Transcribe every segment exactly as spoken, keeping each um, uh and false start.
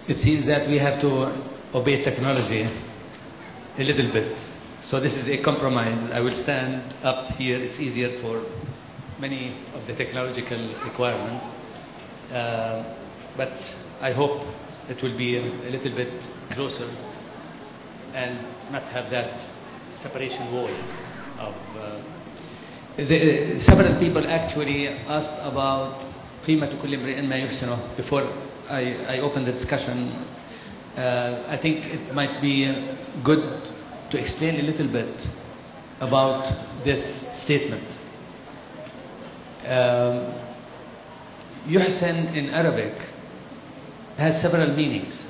it seems that we have to obey technology a little bit. So this is a compromise. I will stand up here. It's easier for many of the technological requirements. Uh, but I hope it will be a, a little bit closer and not have that separation wall of... Uh, the, several people actually asked about قيمة كل امرئ ما يحسنه. Before I, I open the discussion, uh, I think it might be good to explain a little bit about this statement. Um, Yuhsan in Arabic has several meanings.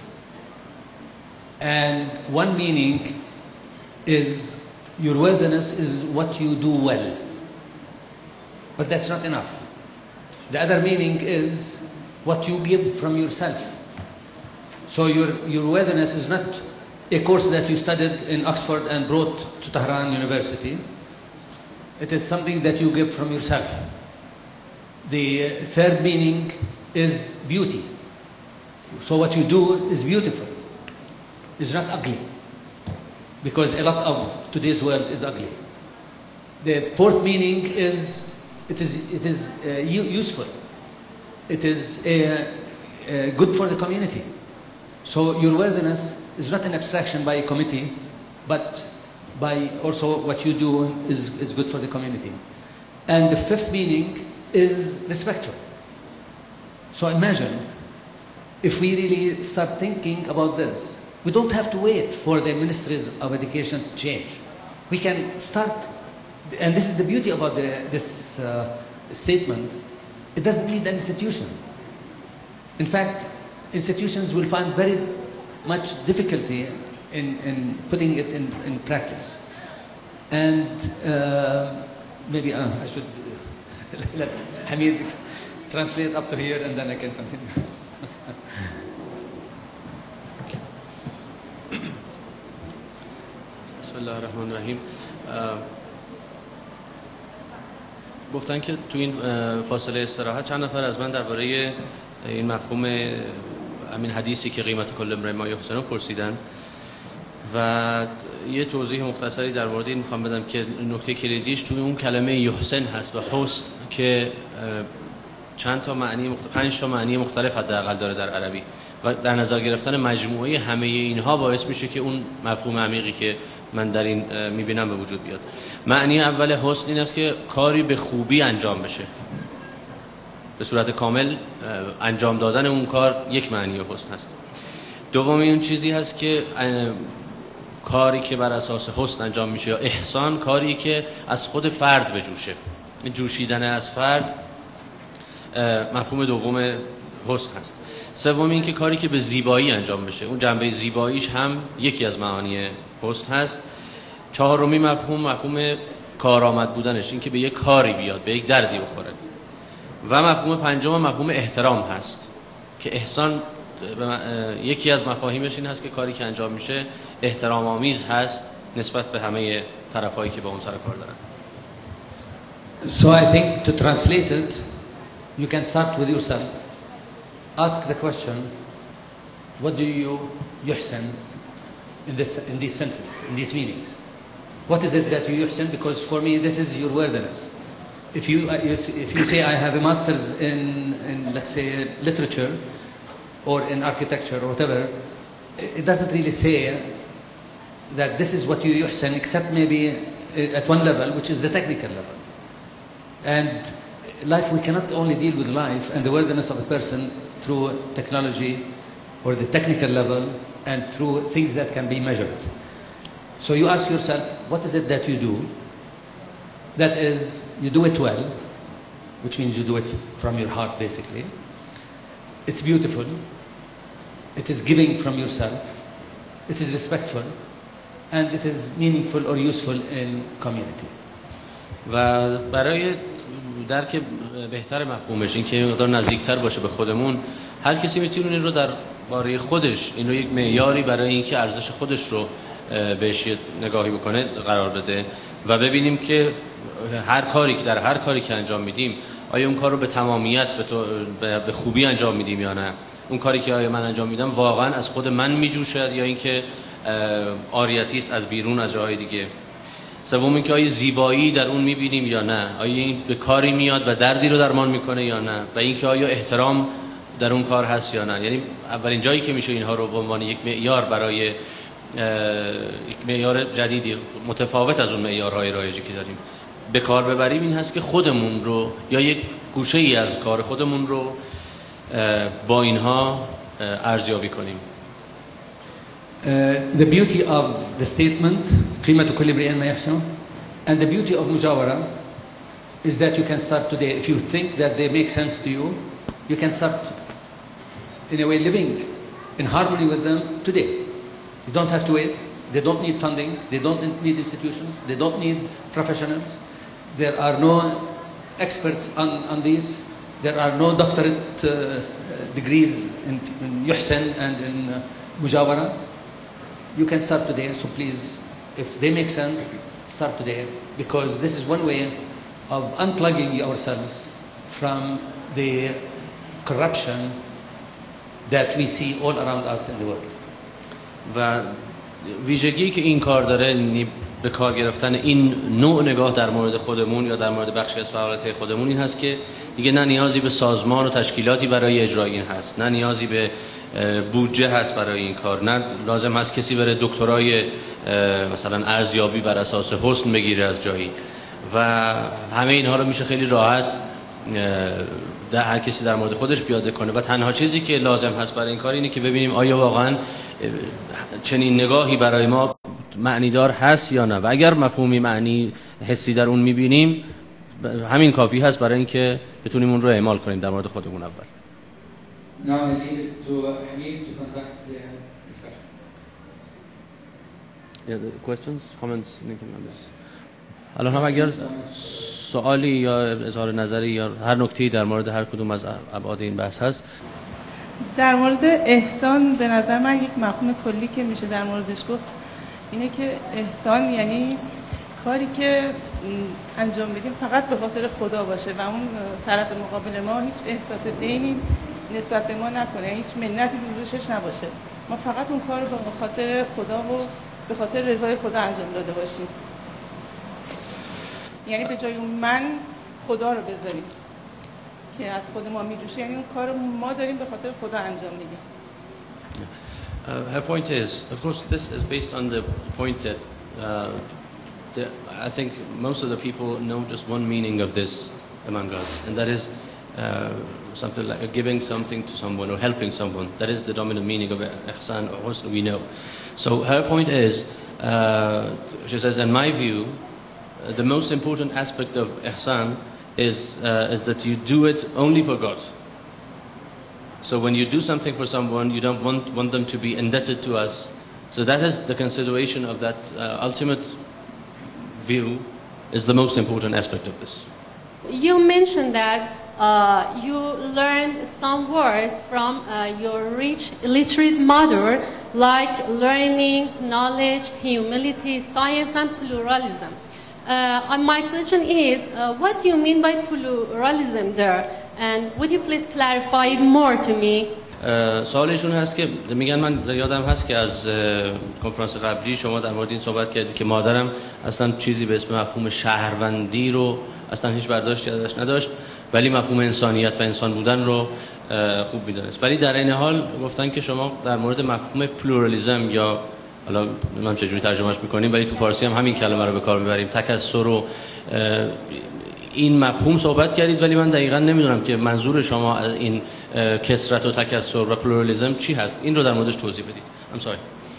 And one meaning is your worthiness is what you do well. But that's not enough. The other meaning is what you give from yourself. So your, your worthiness is not a course that you studied in Oxford and brought to Tehran University. It is something that you give from yourself. The third meaning is beauty. So what you do is beautiful. It's not ugly. Because a lot of today's world is ugly. The fourth meaning is it is, it is uh, useful. It is uh, uh, good for the community. So your worthiness is not an abstraction by a committee, but by also what you do is, is good for the community. And the fifth meaning is respectful. So imagine if we really start thinking about this. We don't have to wait for the ministries of education to change. We can start, and this is the beauty about the, this uh, statement, it doesn't need an institution. In fact, institutions will find very much difficulty in, in putting it in, in practice. And uh, maybe uh, I should let Hamid translate up to here and then I can continue. بسم الله الرحمن الرحیم. گفتن که تو این فاصله استراحت چند نفر از من درباره این مفهوم همین حدیثی که قیمت کل امرئ ما یحسنه پرسیدن و یه توضیح مختصری در مورد این میخوام بدم که نکته کلیدیش توی اون کلمه یحسن هست و حسن که چند تا معنی مختلف، پنج تا معنی مختلف حداقل داره در عربی و در نظر گرفتن مجموعه همه اینها باعث میشه که اون مفهوم عمیقی که من در این میبینم به وجود بیاد. معنی اول حسن این است که کاری به خوبی انجام بشه، به صورت کامل انجام دادن اون کار یک معنی حسن هست. دومی اون چیزی هست که کاری که بر اساس حسن انجام میشه یا احسان کاری که از خود فرد بجوشه، جوشیدن از فرد مفهوم دوم حسن هست. سومی این که کاری که به زیبایی انجام بشه، اون جنبه زیباییش هم یکی از معانی حسن هست. چهارمی مفهوم مفهوم کارآمد بودنش، این که به یک کاری بیاد، به یک دردی بخوره. و مفهوم پنجم مفهوم احترام هست که احسان یکی از مفاهیمش این هست که کاری که انجام میشه احترام آمیز هست نسبت به همه طرفایی که با اون سر کار دارن. So I think to translate it, you can start with yourself. Ask the question, what do you yuhsan in this, in these senses, in these meanings? What is it that you yuhsan? Because for me, this is your worthiness. If you, if you say I have a master's in, in, let's say, literature or in architecture or whatever, it doesn't really say that this is what you yuhsan, except maybe at one level, which is the technical level. And life, we cannot only deal with life and the worthiness of a person through technology or the technical level and through things that can be measured. So you ask yourself, what is it that you do? That is, you do it well, which means you do it from your heart, basically. It's beautiful. It is giving from yourself. It is respectful. And it is meaningful or useful in community. و برای درک بهتر مفهومش، این که مقدار نزدیکتر باشه به خودمون، هر کسی میتونه این رو در باره خودش، این رو یک معیاری برای اینکه ارزش خودش رو بهش نگاهی بکنه قرار بده و ببینیم که هر کاری که در هر کاری که انجام میدیم آیا اون کار رو به تمامیت به, تو، به خوبی انجام میدیم یا نه، اون کاری که آیا من انجام میدم واقعا از خود من میجوشد یا اینکه آریتی است از بیرون از جاهای دیگه. سوم اینکه آیا زیبایی در اون میبینیم یا نه، آیا این به کاری میاد و دردی رو درمان میکنه یا نه، و اینکه آیا احترام در اون کار هست یا نه. یعنی اولین جایی که میشه اینها رو به عنوان یک معیار برای یک معیار جدیدی متفاوت از اون معیارهای رایجی که داریم به کار ببریم این هست که خودمون رو یا یک گوشه ای از کار خودمون رو با اینها ارزیابی کنیم. Uh, the beauty of the statement قيمة كل امرئ ما يحسنه and the beauty of مجاورة is that you can start today. If you think that they make sense to you, you can start in a way living in harmony with them today. You don't have to wait. They don't need funding. They don't need institutions. They don't need professionals. There are no experts on, on these. There are no doctorate uh, degrees in, in Yuhsen and in uh, Mujawara. You can start today, so please, if they make sense, start today, because this is one way of unplugging ourselves from the corruption that we see all around us in the world. و ویژگی که این کار داره به کار گرفتن این نوع نگاه در مورد خودمون یا در مورد بخشی از فعالیت خودمون این هست که دیگه نه نیازی به سازمان و تشکیلاتی برای اجرای این هست، نه نیازی به بودجه هست برای این کار، نه لازم هست کسی بره دکترای مثلا ارزیابی بر اساس حسن بگیره از جایی و همه اینها رو میشه خیلی راحت در هر کسی در مورد خودش پیاده کنه و تنها چیزی که لازم هست برای این کار اینه که ببینیم آیا واقعا چنین نگاهی برای ما معنیدار هست یا نه و اگر مفهومی معنی حسی در اون میبینیم همین کافی هست برای اینکه بتونیم اون رو اعمال کنیم در مورد خودمون. اول Now I leave it to Hamid to conduct the discussion. Yeah, the questions, comments, anything on this. الان هم اگر سوالی یا اظهار نظری یا هر نکته‌ای در مورد هر کدوم از ابعاد این بحث هست. در مورد احسان به نظر من یک مفهوم کلی که میشه در موردش گفت اینه که احسان یعنی کاری که انجام بدیم فقط به خاطر خدا باشه و اون طرف مقابل ما هیچ احساس دینی نسبت به ما نکنه، هیچ منتی روشش نباشه، ما فقط اون کار رو به خاطر خدا و به خاطر رضای خدا انجام داده باشیم. یعنی به جای اون من خدا رو بذاریم که از خود ما میجوشه، یعنی اون کار رو ما داریم به خاطر خدا انجام میدیم. Uh, her point is, of course, this is based on the point that uh, the, I think most of the people know just one meaning of this among us, and that is uh, something like uh, giving something to someone or helping someone. That is the dominant meaning of ihsan or husn we know. So her point is, uh, she says, in my view, uh, the most important aspect of ihsan is, uh, is that you do it only for God. So when you do something for someone, you don't want, want them to be indebted to us. So that is the consideration of that uh, ultimate view is the most important aspect of this. You mentioned that uh, you learned some words from uh, your rich, illiterate mother, like learning, knowledge, humility, science, and pluralism. Uh, and my question is, uh, what do you mean by pluralism there? And would you please clarify it more to me? سوالشون هست که میگن من یادم هست که از کنفرانس قبلی شما در مورد این صحبت کردید که مادرم اصلا چیزی به اسم مفهوم شهروندی رو اصلا هیچ برداشتی ازش نداشت ولی مفهوم انسانیت و انسان بودن رو خوب میدونست. ولی در این حال گفتن که شما در مورد مفهوم پلورالیسم یا حالا من چجوری ترجمهش میکنیم ولی تو فارسی هم همین کلمه رو به کار میبریم تکثر و این مفهوم صحبت کردید ولی من دقیقاً نمیدونم که منظور شما از این کثرت و تکثر و پلورالیسم چی هست. این رو در موردش توضیح بدید. I'm sorry.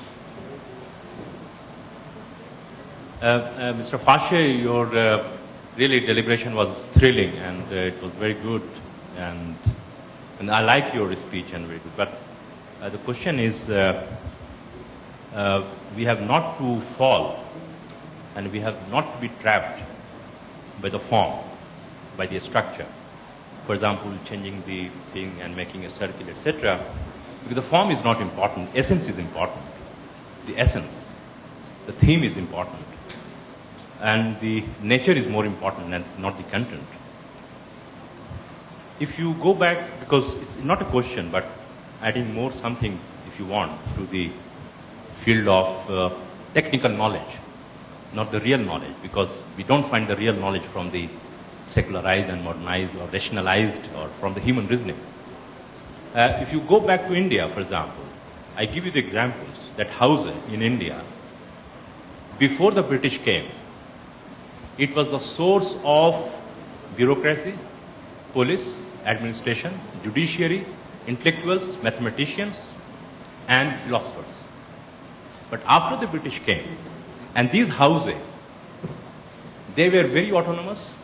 Uh, uh, Mister Fasheh, your uh, really deliberation was thrilling and uh, it was very good and and I like your speech and very good. But uh, the question is, uh, uh, we have not to fall and we have not to be trapped by the form, by the structure. For example, changing the thing and making a circle, et cetera. Because the form is not important, essence is important. The essence, the theme is important. And the nature is more important and not the content. If you go back, because it's not a question, but adding more something, if you want, to the field of uh, technical knowledge, not the real knowledge, because we don't find the real knowledge from the secularized and modernized or rationalized or from the human reasoning. Uh, if you go back to India, for example, I give you the examples that house in India, before the British came, it was the source of bureaucracy, police, administration, judiciary, intellectuals, mathematicians, and philosophers. But after the British came, and these houses, they were very autonomous,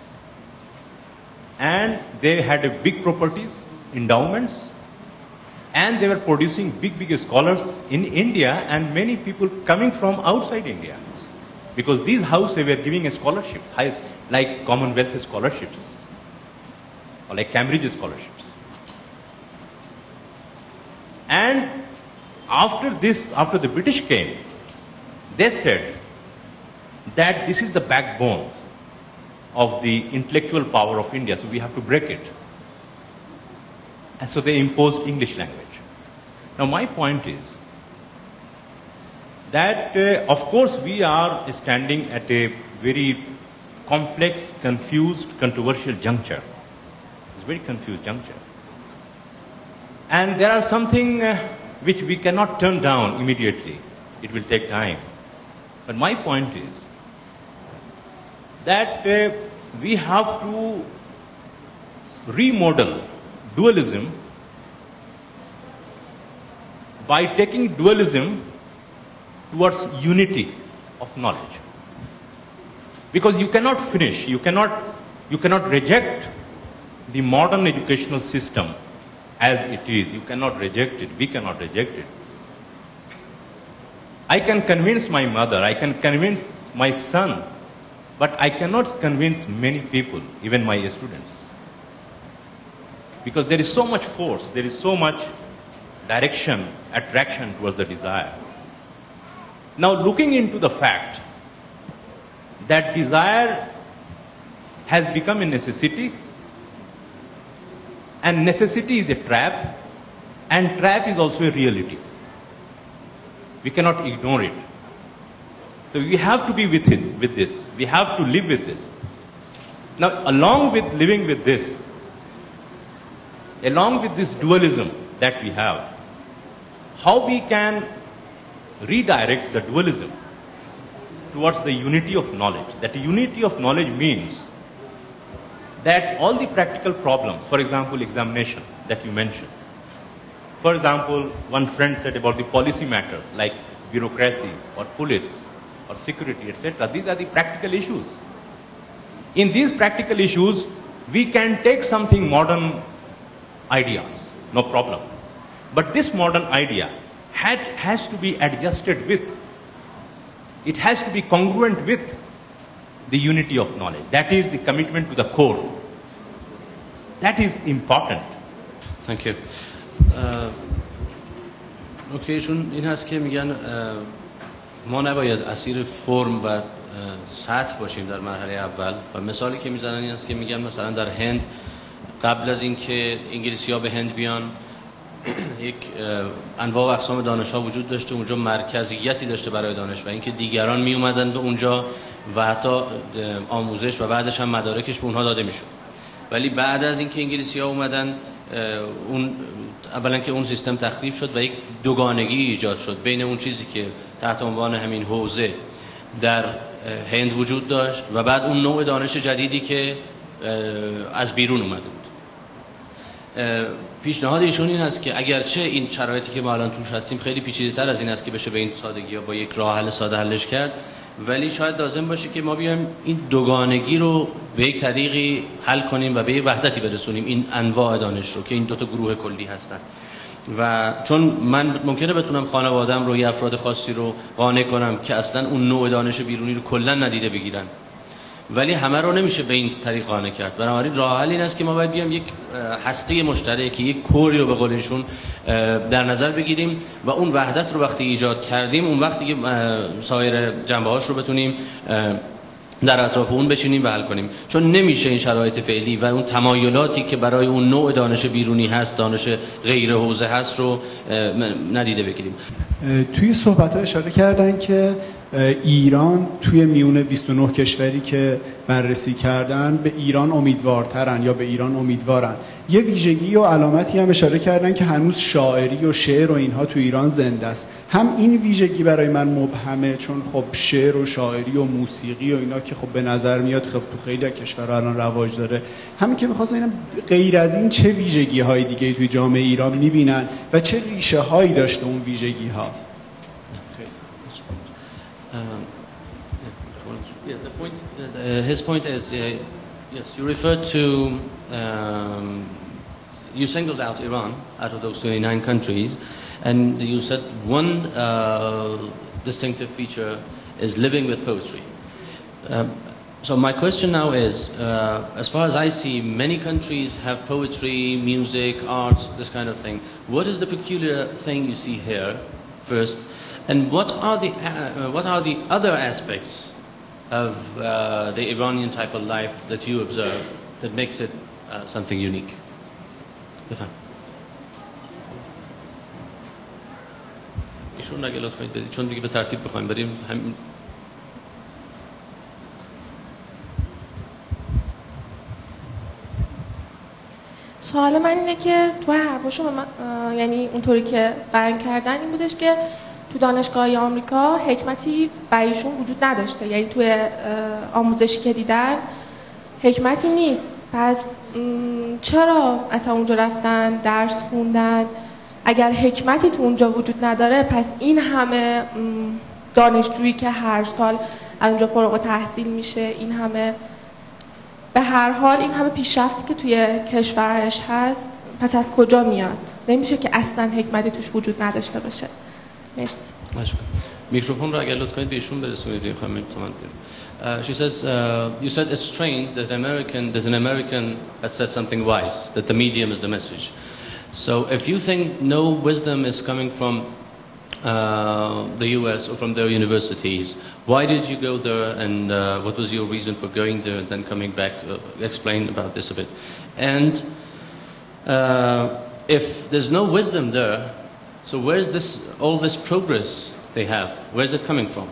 and they had a big properties, endowments, and they were producing big, big scholars in India and many people coming from outside India. Because these houses were giving scholarships, highest, like Commonwealth scholarships, or like Cambridge scholarships. And after this, after the British came, they said that this is the backbone of the intellectual power of India, so we have to break it. And so they imposed English language. Now my point is that, uh, of course, we are standing at a very complex, confused, controversial juncture. It's a very confused juncture. And there are something uh, which we cannot turn down immediately. It will take time. But my point is that uh, we have to remodel dualism by taking dualism towards unity of knowledge. Because you cannot finish, you cannot, you cannot reject the modern educational system as it is. You cannot reject it, we cannot reject it. I can convince my mother, I can convince my son, but I cannot convince many people, even my students. Because there is so much force, there is so much direction, attraction towards the desire. Now, looking into the fact that desire has become a necessity, and necessity is a trap, and trap is also a reality. We cannot ignore it. So we have to be with it, with this. We have to live with this. Now, along with living with this, along with this dualism that we have, how we can redirect the dualism towards the unity of knowledge. That unity of knowledge means that all the practical problems, for example, examination that you mentioned. For example, one friend said about the policy matters like bureaucracy or police or security, et cetera. These are the practical issues. In these practical issues, we can take something modern ideas, no problem. But this modern idea had, has to be adjusted with, it has to be congruent with the unity of knowledge. That is the commitment to the core. That is important. Thank you. نکته ایشون این هست که میگن ما نباید اسیر فرم و سطح باشیم در مرحله اول و مثالی که میزنن این هست که میگن مثلا در هند قبل از اینکه انگلیسی‌ها به هند بیان یک انواع و اقسام دانش‌ها وجود داشته، اونجا مرکزیتی داشته برای دانش و اینکه دیگران می اومدن به اونجا و حتی آموزش و بعدش هم مدارکش به اونها داده میشد. ولی بعد از اینکه انگلیسی‌ها اومدن اون اولا که اون سیستم تخریب شد و یک دوگانگی ایجاد شد بین اون چیزی که تحت عنوان همین حوزه در هند وجود داشت و بعد اون نوع دانش جدیدی که از بیرون اومده بود. پیشنهاد ایشون این است که اگرچه این شرایطی که ما الان توش هستیم خیلی پیچیده‌تر از این است که بشه به این سادگی یا با یک راه حل ساده حلش کرد، ولی شاید لازم باشه که ما بیایم این دوگانگی رو به یک طریقی حل کنیم و به یک وحدتی برسونیم این انواع دانش رو که این دو تا گروه کلی هستن. و چون من ممکنه بتونم خانواده‌ام رو یا افراد خاصی رو قانع کنم که اصلا اون نوع دانش بیرونی رو کلا ندیده بگیرن، ولی همه رو نمیشه به این طریق قانع کرد. بنابراین راه حل این است که ما باید بیام یک هسته مشترک، یک کوری رو به قول ایشون در نظر بگیریم و اون وحدت رو وقتی ایجاد کردیم اون وقتی که سایر جنبه‌هاش رو بتونیم در اطراف اون بشینیم و حل کنیم، چون نمیشه این شرایط فعلی و اون تمایلاتی که برای اون نوع دانش بیرونی هست، دانش غیر حوزه هست رو ندیده بگیریم. توی صحبت‌ها اشاره کردن که ایران توی میون بیست و نه کشوری که بررسی کردن به ایران امیدوارترن یا به ایران امیدوارن. یه ویژگی و علامتی هم اشاره کردن که هنوز شاعری و شعر و اینها تو ایران زنده است. هم این ویژگی برای من مبهمه، چون خب شعر و شاعری و موسیقی و اینا که خب به نظر میاد خب تو خیلی از کشورها الان رواج داره. همین که می‌خواستم ببینم غیر از این چه ویژگی‌های دیگه توی جامعه ایران می‌بینن و چه ریشه‌هایی داشته اون ویژگی‌ها. Um, yeah, the point, uh, his point is, uh, yes, you referred to, um, you singled out Iran out of those twenty-nine countries, and you said one uh, distinctive feature is living with poetry. Um, so my question now is, uh, as far as I see, many countries have poetry, music, art, this kind of thing. What is the peculiar thing you see here, first? And what are the uh, what are the other aspects of uh, the Iranian type of life that you observe that makes it uh, something unique? ایشون اگه لطف کنید بدید، چون دیگه به ترتیب بخوایم بریم. هم سوال من اینه که تو حرفاشون یعنی اونطوری که بیان کردن این بودش که تو دانشگاه آمریکا حکمتی برایشون وجود نداشته، یعنی توی آموزشی که دیدن حکمتی نیست. پس چرا اصلا اونجا رفتن درس خوندن؟ اگر حکمتی تو اونجا وجود نداره، پس این همه دانشجویی که هر سال از اونجا فارغ التحصیل میشه، این همه به هر حال این همه پیشرفتی که توی کشورش هست، پس از کجا میاد؟ نمیشه که اصلا حکمتی توش وجود نداشته باشه. مرسی. میکروفون رو اگر لطف کنید به ایشون برسونید. خانم تومان. She says, uh, you said it's strange that American, that an American had said something wise, that the medium is the message. So if you think no wisdom is coming from uh, the U S or from their universities, why did you go there, and uh, what was your reason for going there and then coming back? Uh, explain about this a bit. And uh, if there's no wisdom there, so where's this, all this progress they have, where's it coming from?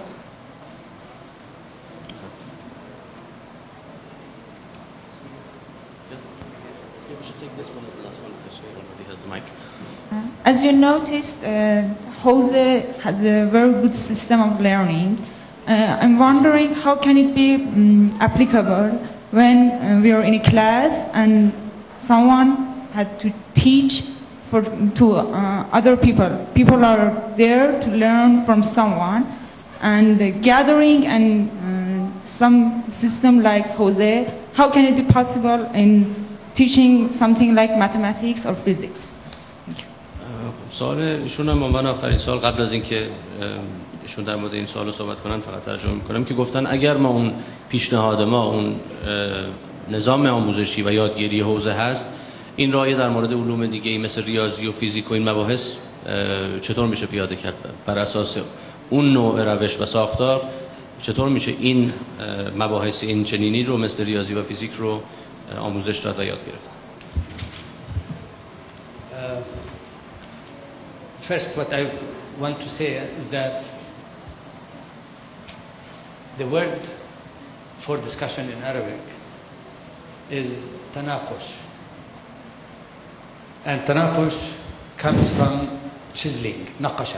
As you noticed, uh, Jose has a very good system of learning. Uh, I'm wondering how can it be um, applicable when uh, we are in a class and someone had to teach for, to uh, other people. People are there to learn from someone, and uh, gathering and uh, some system like Jose, how can it be possible in teaching something like mathematics or physics? سوال ایشون هم عنوان آخرین سوال قبل از اینکه ایشون در مورد این سوالو صحبت کنن فقط ترجمه می‌کنم که گفتن اگر ما اون پیشنهاد ما اون نظام آموزشی و یادگیری حوزه هست، این راه در مورد علوم دیگه‌ای مثل ریاضی و فیزیک و این مباحث چطور میشه پیاده کرد؟ بر اساس اون نوع روش و ساختار چطور میشه این مباحث این چنینی رو مثل ریاضی و فیزیک رو آموزش داد و یاد گرفت؟ First, what I want to say is that the word for discussion in Arabic is tanaqush. And tanaqush comes from chiseling, naqasha.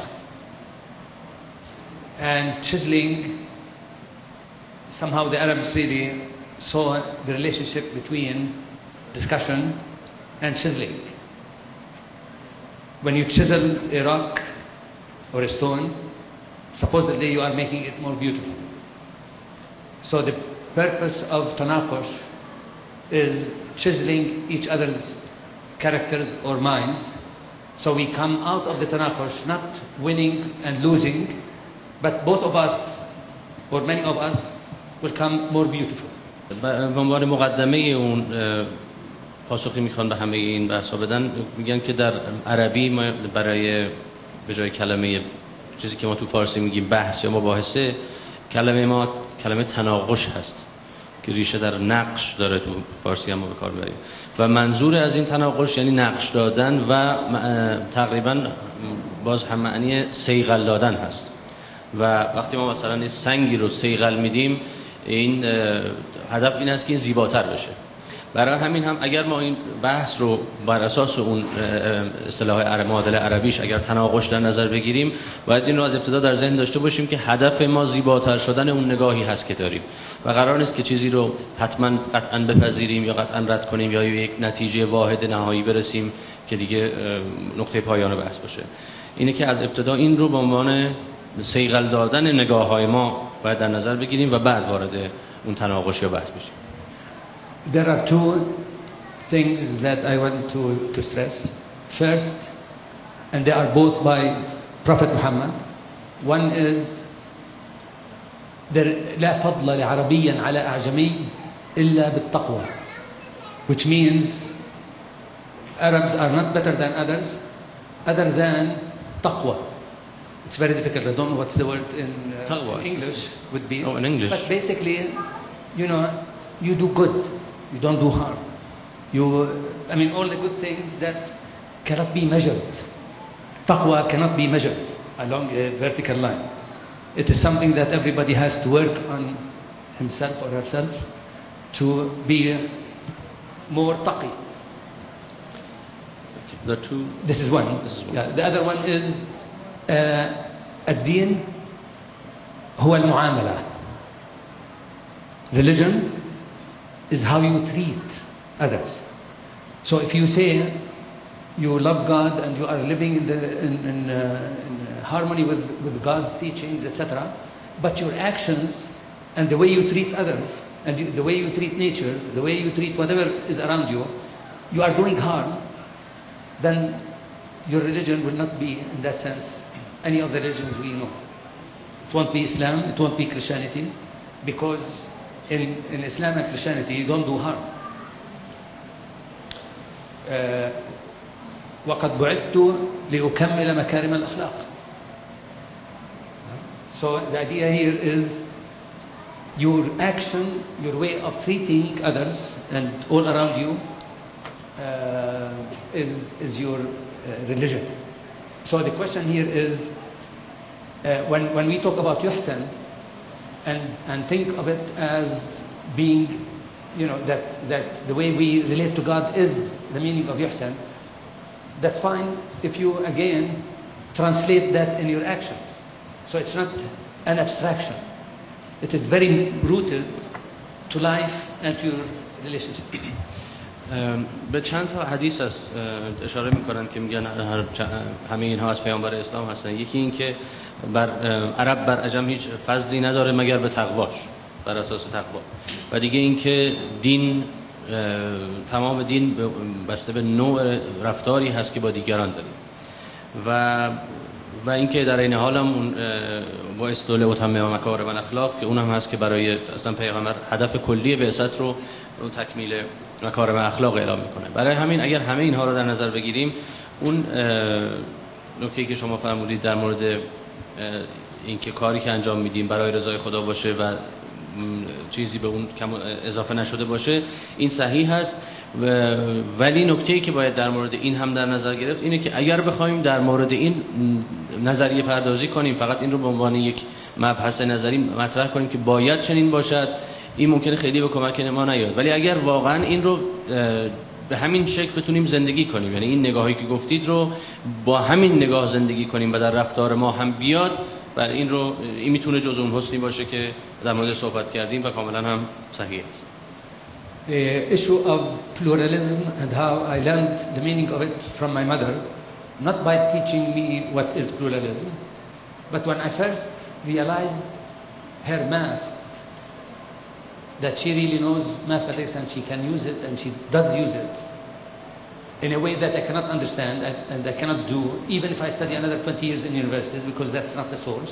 And chiseling, somehow the Arabs really saw the relationship between discussion and chiseling. When you chisel a rock or a stone, supposedly you are making it more beautiful. So the purpose of tanaqush is chiseling each other's characters or minds, so we come out of the tanaqush not winning and losing, but both of us, or many of us, will come more beautiful. به عنوان مقدمه اون پاسخی میخوان به همه این بحثا بدن، میگن که در عربی ما برای به جای کلمه چیزی که ما تو فارسی میگیم بحث یا مباحثه، کلمه ما کلمه تناقش هست که ریشه در نقش داره، تو فارسی هم ما به کار میبریم و منظور از این تناقش یعنی نقش دادن و تقریبا باز هم معنی صیقل دادن هست. و وقتی ما مثلا این سنگی رو صیقل میدیم، این هدف این است که این زیباتر بشه. برای همین هم اگر ما این بحث رو بر اساس اون اصطلاح معادله عربیش اگر تناقش در نظر بگیریم، باید این رو از ابتدا در ذهن داشته باشیم که هدف ما زیباتر شدن اون نگاهی هست که داریم و قرار نیست که چیزی رو حتما قطعا بپذیریم یا قطعا رد کنیم یا یک نتیجه واحد نهایی برسیم که دیگه نقطه پایان بحث باشه. اینه که از ابتدا این رو به عنوان صیقل دادن نگاه‌های ما باید در نظر بگیریم و بعد وارد اون تناقش یا بحث بشیم. There are two things that I want to, to stress. First, and they are both by Prophet Muhammad. One is لا فضل لعربي على أعجمي إلا بالتقوى, which means Arabs are not better than others other than taqwa. It's very difficult. I don't know what's the word in uh, English would be. Oh, in English. But basically, you know, you do good. You don't do harm. You, I mean, all the good things that cannot be measured. Taqwa cannot be measured along a vertical line. It is something that everybody has to work on himself or herself to be more taqi. Okay. The two. This is one. This is one. Yeah. The other one is الدين هو المعاملة. Religion is how you treat others. So if you say you love God and you are living in, the, in, in, uh, in harmony with, with God's teachings, et cetera, but your actions and the way you treat others and you, the way you treat nature, the way you treat whatever is around you, you are doing harm, then your religion will not be, in that sense, any of the religions we know. It won't be Islam, it won't be Christianity, because in, in Islam and Christianity you don't do harm. Uh, وَقَدْ بُعِثْتُ لِأُكَمِّلَ مَكَارِمَ الْأَخْلَاقِ. So the idea here is your action, your way of treating others and all around you uh, is, is your uh, religion. So the question here is, uh, when, when we talk about yuhsan and, and think of it as being, you know, that, that the way we relate to God is the meaning of yuhsan, that's fine if you, again, translate that in your actions. So it's not an abstraction. It is very rooted to life and to your relationship. به چند تا حدیث از اشاره میکنن که میگن همه اینها از پیامبر اسلام هستن. یکی این که بر عرب بر عجم هیچ فضلی نداره مگر به تقواش، بر اساس تقوا. و دیگه این که دین، تمام دین بسته به نوع رفتاری هست که با دیگران داره. و و اینکه در این حال هم اون با استوله و تمام مکارم الاخلاق که اونم هست که برای اصلا پیغمبر هدف کلی بعثت رو تکمیل مکارم اخلاق اعلام میکنه. برای همین اگر همه اینها رو در نظر بگیریم، اون نکته‌ای که شما فرمودید در مورد اینکه کاری که انجام میدیم برای رضای خدا باشه و چیزی به اون اضافه نشده باشه، این صحیح هست. ولی نکته‌ای که باید در مورد این هم در نظر گرفت اینه که اگر بخوایم در مورد این نظریه پردازی کنیم، فقط این رو به عنوان یک مبحث نظری مطرح کنیم که باید چنین باشد، این ممکنه خیلی به کمک ما نیاد. ولی اگر واقعا این رو به همین شکل بتونیم زندگی کنیم، یعنی این نگاهی که گفتید رو با همین نگاه زندگی کنیم و در رفتار ما هم بیاد، و این رو این میتونه جزء اون حسنی باشه که در مورد صحبت کردیم و کاملا هم صحیح است. The issue of pluralism and how I learned the meaning of it from my mother, not by teaching me what is pluralism, but when I first realized her math, that she really knows mathematics and she can use it and she does use it in a way that I cannot understand and I cannot do even if I study another twenty years in universities, because that's not the source.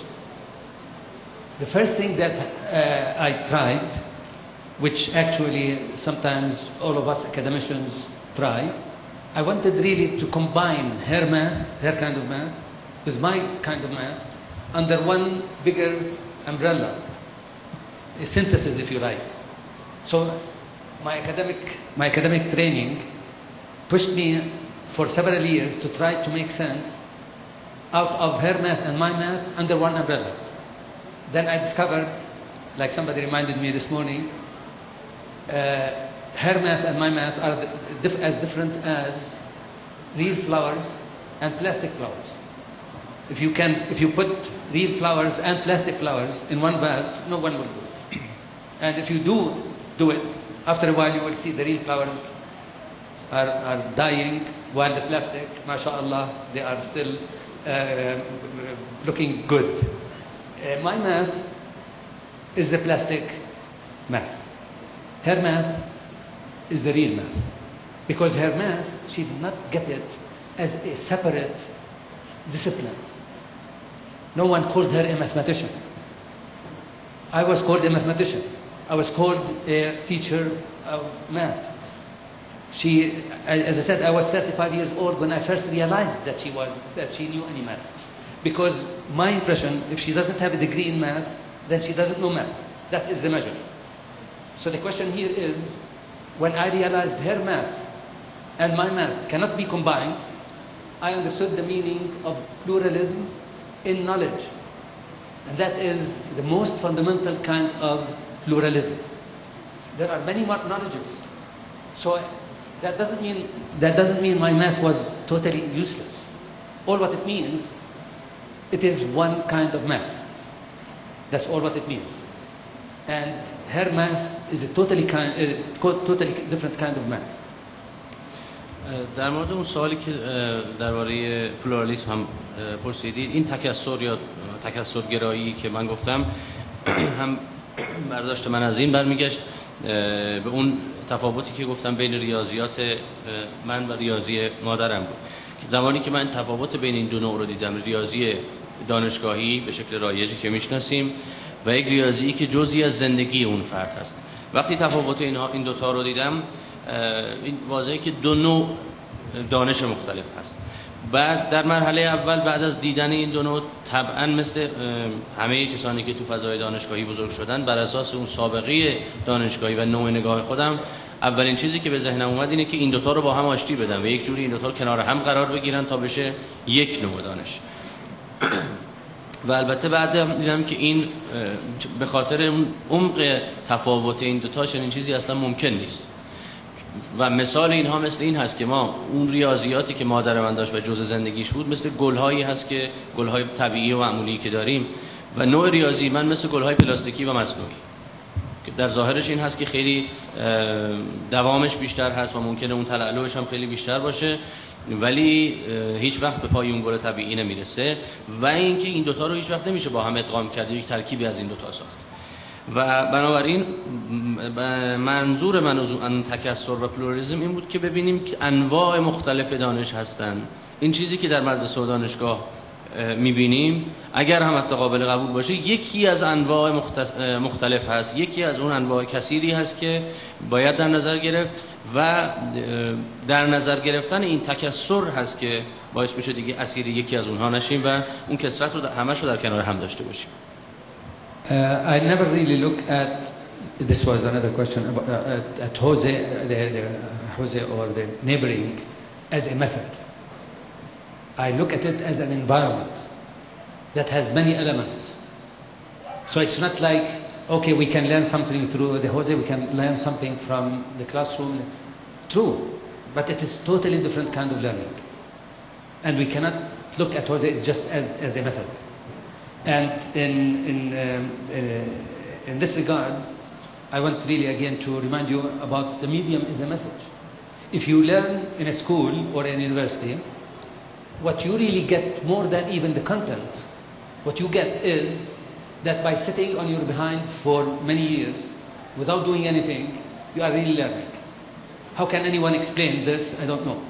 The first thing that uh, I tried, which actually sometimes all of us academicians try, I wanted really to combine her math, her kind of math, with my kind of math under one bigger umbrella. a synthesis, if you like. So my academic, my academic training pushed me for several years to try to make sense out of her math and my math under one umbrella. Then I discovered, like somebody reminded me this morning, uh, her math and my math are diff as different as real flowers and plastic flowers. If you can, if you put real flowers and plastic flowers in one vase, no one will do it. And if you do do it, after a while you will see the real flowers are, are dying, while the plastic, mashallah, they are still uh, looking good. Uh, my math is the plastic math. Her math is the real math. Because her math, she did not get it as a separate discipline. No one called her a mathematician. I was called a mathematician. I was called a teacher of math. She, as I said, I was thirty-five years old when I first realized that she was, that she knew any math. Because my impression, if she doesn't have a degree in math, then she doesn't know math. That is the measure. So the question here is, when I realized her math and my math cannot be combined, I understood the meaning of pluralism in knowledge. And that is the most fundamental kind of pluralism. There are many knowledges. So that doesn't mean, that doesn't mean my math was totally useless. All what it means, it is one kind of math. That's all what it means. And her math is a totally, kind, a totally different kind of math. در مورد اون سوالی که درباره پلورالیسم هم پرسیدید، این تکثر یا تکثرگرایی که من گفتم هم برداشت من از این برمیگشت به اون تفاوتی که گفتم بین ریاضیات من و ریاضی مادرم بود. زمانی که من تفاوت بین این دو نوع رو دیدم، ریاضی دانشگاهی به شکل رایجی که میشناسیم و یک ریاضی که جزئی از زندگی اون فرد هست، وقتی تفاوت اینها این دو تا رو دیدم، این واضحه که دو نوع دانش مختلف هست. بعد در مرحله اول بعد از دیدن این دو نوع، طبعا مثل همه کسانی که تو فضای دانشگاهی بزرگ شدن، بر اساس اون سابقه دانشگاهی و نوع نگاه خودم، اولین چیزی که به ذهنم اومد اینه که این دوتا رو با هم آشتی بدم و یک جوری این دوتا رو کنار هم قرار بگیرن تا بشه یک نوع دانش. و البته بعد دیدم که این به خاطر اون عمق تفاوت این دوتا چنین چیزی اصلا ممکن نیست. و مثال اینها مثل این هست که ما اون ریاضیاتی که مادر من داشت و جزء زندگیش بود، مثل گلهایی هست که گلهای طبیعی و معمولی که داریم، و نوع ریاضی من مثل گلهای پلاستیکی و مصنوعی که در ظاهرش این هست که خیلی دوامش بیشتر هست و ممکنه اون تلالوش هم خیلی بیشتر باشه، ولی هیچ وقت به پای اون گل طبیعی نمیرسه. و اینکه این دوتا رو هیچ وقت نمیشه با هم ادغام کرد، یک ترکیبی از این دوتا ساخت. و بنابراین منظور من از اون تکثر و پلورالیسم این بود که ببینیم که انواع مختلف دانش هستن. این چیزی که در مدرسه و دانشگاه میبینیم اگر هم حتی قابل قبول باشه، یکی از انواع مختلف هست، یکی از اون انواع کثیری هست که باید در نظر گرفت و در نظر گرفتن این تکثر هست که باعث بشه دیگه اسیر یکی از اونها نشیم و اون کثرت رو همش رو در کنار هم داشته باشیم. Uh, I never really look at, this was another question, about, uh, at, at Jose, the, the Jose or the neighboring as a method. I look at it as an environment that has many elements. So it's not like, okay, we can learn something through the Jose, we can learn something from the classroom. True, but it is totally different kind of learning. And we cannot look at Jose as just as, as a method. And in, in, um, uh, in this regard, I want really again to remind you about the medium is a message. If you learn in a school or in a university, what you really get more than even the content, what you get is that by sitting on your behind for many years without doing anything, you are really learning. How can anyone explain this? I don't know.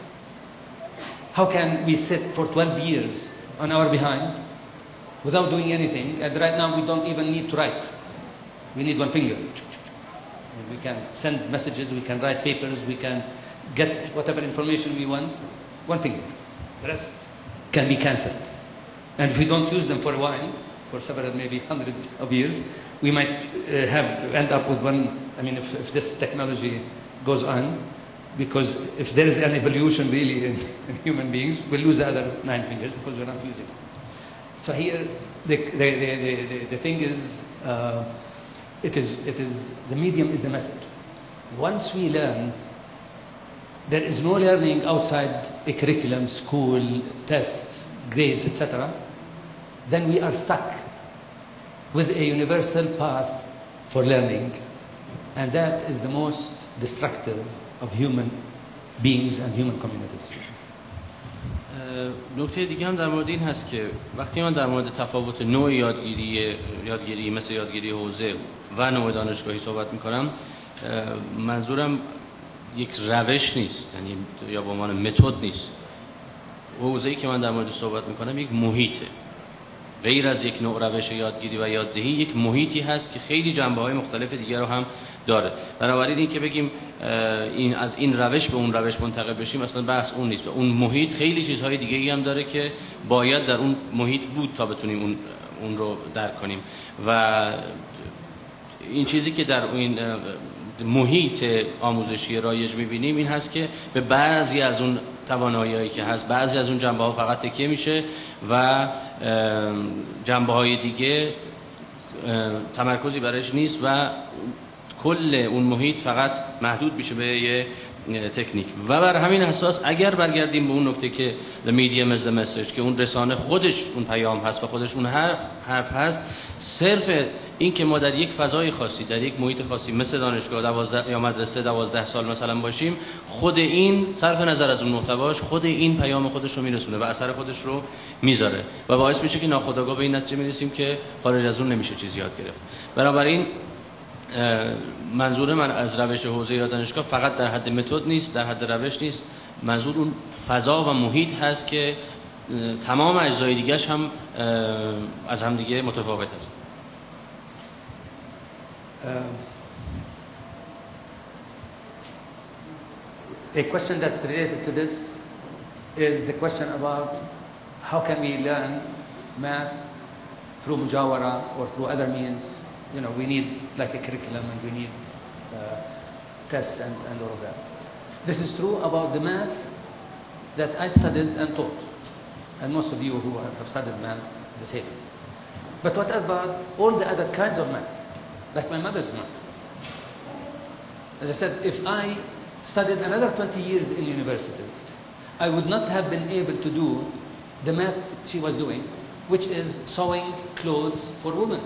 How can we sit for twelve years on our behind without doing anything, and right now we don't even need to write. We need one finger. We can send messages, we can write papers, we can get whatever information we want, one finger. The rest can be cancelled. And if we don't use them for a while, for for several, maybe hundreds of years, we might uh, have end up with one. I mean, if, if this technology goes on, because if there is an evolution really in, in human beings, we'll lose the other nine fingers because we're not using it. So here, the the the the, the thing is, uh, it is it is the medium is the message. Once we learn, there is no learning outside a curriculum, school, tests, grades, et cetera. Then we are stuck with a universal path for learning, and that is the most destructive of human beings and human communities. نکته دیگه هم در مورد این هست که وقتی من در مورد تفاوت نوع یادگیری یادگیری مثل یادگیری حوزه و نوع دانشگاهی صحبت میکنم، منظورم یک روش نیست، یعنی یا به عنوان متد نیست. حوزه‌ای که من در مورد صحبت میکنم یک محیطه، غیر از یک نوع روش یادگیری و یاددهی یک محیطی هست که خیلی جنبه‌های مختلف دیگر رو هم داره. بنابراین این که بگیم این از این روش به اون روش منتقل بشیم اصلا بحث اون نیست. و اون محیط خیلی چیزهای دیگه‌ای هم داره که باید در اون محیط بود تا بتونیم اون اون رو درک کنیم. و این چیزی که در این محیط آموزشی رایج می‌بینیم این هست که به بعضی از اون توانایی‌هایی که هست، بعضی از اون جنبه‌ها فقط تکیه میشه و جنبه‌های دیگه تمرکزی برایش نیست و کل اون محیط فقط محدود میشه به یه تکنیک. و بر همین اساس اگر برگردیم به اون نکته که the medium is the message، که اون رسانه خودش اون پیام هست و خودش اون حرف حرف هست، صرف این که ما در یک فضای خاصی، در یک محیط خاصی مثل دانشگاه دوازده یا مدرسه دوازده سال مثلا باشیم، خود این صرف نظر از اون محتواش خود این پیام خودش رو میرسونه و اثر خودش رو میذاره و باعث میشه که ناخودآگاه به این نتیجه میرسیم که خارج از اون نمیشه چیزی یاد گرفت. بنابراین منظور من از روش حوزه یا دانشگاه فقط در حد متد نیست، در حد روش نیست، منظور اون فضا و محیط هست که تمام اجزای دیگه‌اش هم از هم دیگه متفاوت هست. A question that's related to this is the question about how can we learn math through mujawara or through other means. You know, we need like a curriculum and we need uh, tests and, and all of that. This is true about the math that I studied and taught. And most of you who have studied math, the same. But what about all the other kinds of math? Like my mother's math. As I said, if I studied another twenty years in universities, I would not have been able to do the math she was doing, which is sewing clothes for women.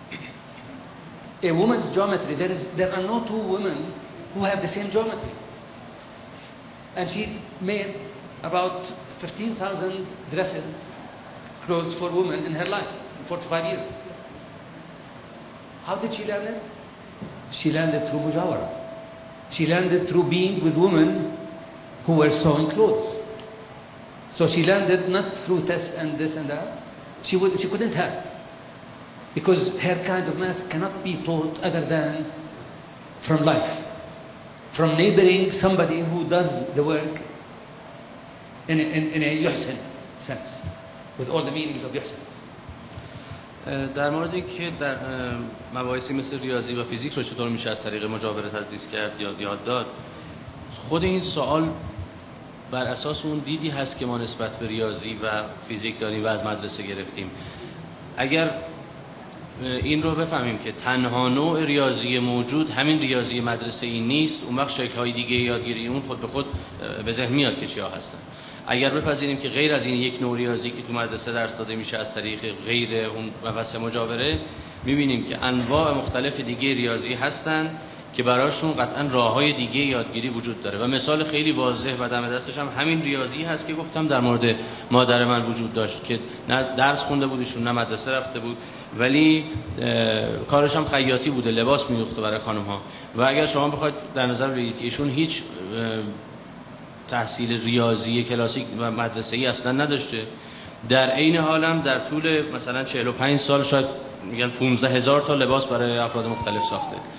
A woman's geometry, there, is, there are no two women who have the same geometry. And she made about fifteen thousand dresses, clothes for women in her life, in forty-five years. How did she learn it? She learned it through mujawara. She learned it through being with women who were sewing clothes. So she learned it not through tests and this and that. She, would, she couldn't have. Because her kind of math cannot be taught other than from life, from neighboring somebody who does the work in a, in, in a yuhsin sense, with all the meanings of yuhsin. در مورد اینکه در مباحثی مثل ریاضی و فیزیک رو چطور میشه از طریق مجاوره تدریس کرد یا یاد داد، خود این سوال بر اساس اون دیدی هست که ما نسبت به ریاضی و فیزیک داریم و از مدرسه گرفتیم. اگر این رو بفهمیم که تنها نوع ریاضی موجود همین ریاضی مدرسه ای نیست، اون وقت شکل‌های دیگه یادگیری اون خود به خود به ذهن میاد که چیا هستن. اگر بپذیریم که غیر از این یک نوع ریاضی که تو مدرسه درس داده میشه از طریق غیر اون مبحث مجاوره، میبینیم که انواع مختلف دیگه ریاضی هستن که براشون قطعا راههای دیگه یادگیری وجود داره و مثال خیلی واضح و دم دستش هم همین ریاضی هست که گفتم در مورد مادر من وجود داشت که نه درس خونده بودشون نه مدرسه رفته بود، ولی کارش هم خیاطی بوده، لباس می‌دوخته برای خانم ها. و اگر شما بخواید در نظر بگیرید که ایشون هیچ تحصیل ریاضی کلاسیک و مدرسه‌ای اصلا نداشته، در عین حال هم در طول مثلا چهل و پنج سال شاید میگن پانزده هزار تا لباس برای افراد مختلف ساخته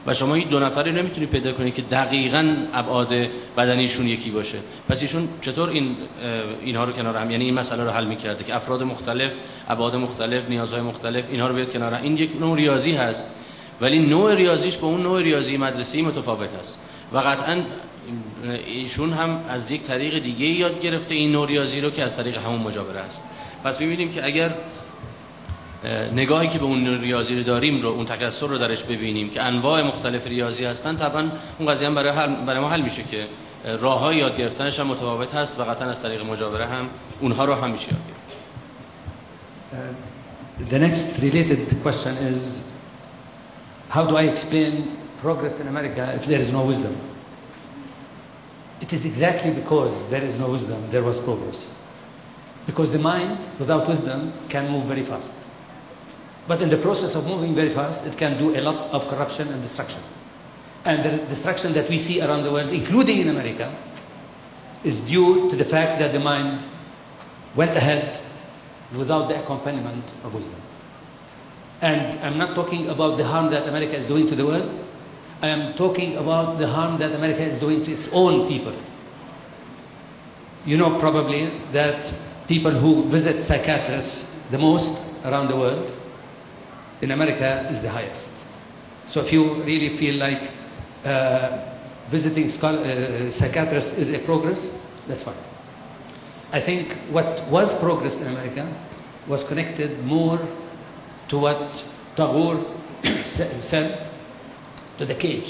و شما این دو نفری نمیتونید پیدا کنید که دقیقاً ابعاد بدنیشون یکی باشه. پس ایشون چطور این اینها رو کنار هم، یعنی این مسئله رو حل می‌کرده که افراد مختلف، ابعاد مختلف، نیازهای مختلف، اینها رو بیاد کنار هم. این یک نوع ریاضی هست ولی نوع ریاضیش با اون نوع ریاضی مدرسه‌ای متفاوت است و قطعاً ایشون هم از یک طریق دیگه یاد گرفته این نوع ریاضی رو که از طریق همون مجاوره است. پس می‌بینیم که اگر نگاهی که به اون ریاضی رو داریم رو، اون تکثر رو درش ببینیم که انواع مختلف ریاضی هستن، طبعا اون قضیه هم برای حل برای ما حل میشه که راه‌های یاد گرفتنش هم متفاوت هست و قطعا از طریق مجاوره هم اونها رو هم میشه یاد گرفت. Uh, the next related question is, how do I explain progress in America if there is no wisdom? It is exactly because there is no wisdom there was progress. Because the mind without wisdom can move very fast. But in the process of moving very fast, it can do a lot of corruption and destruction. And the destruction that we see around the world, including in America, is due to the fact that the mind went ahead without the accompaniment of wisdom. And I'm not talking about the harm that America is doing to the world. I am talking about the harm that America is doing to its own people. You know probably that people who visit psychiatrists the most around the world, in America is the highest. So if you really feel like uh, visiting uh, psychiatrists is a progress, that's fine. I think what was progress in America was connected more to what Tagore said, to the cage.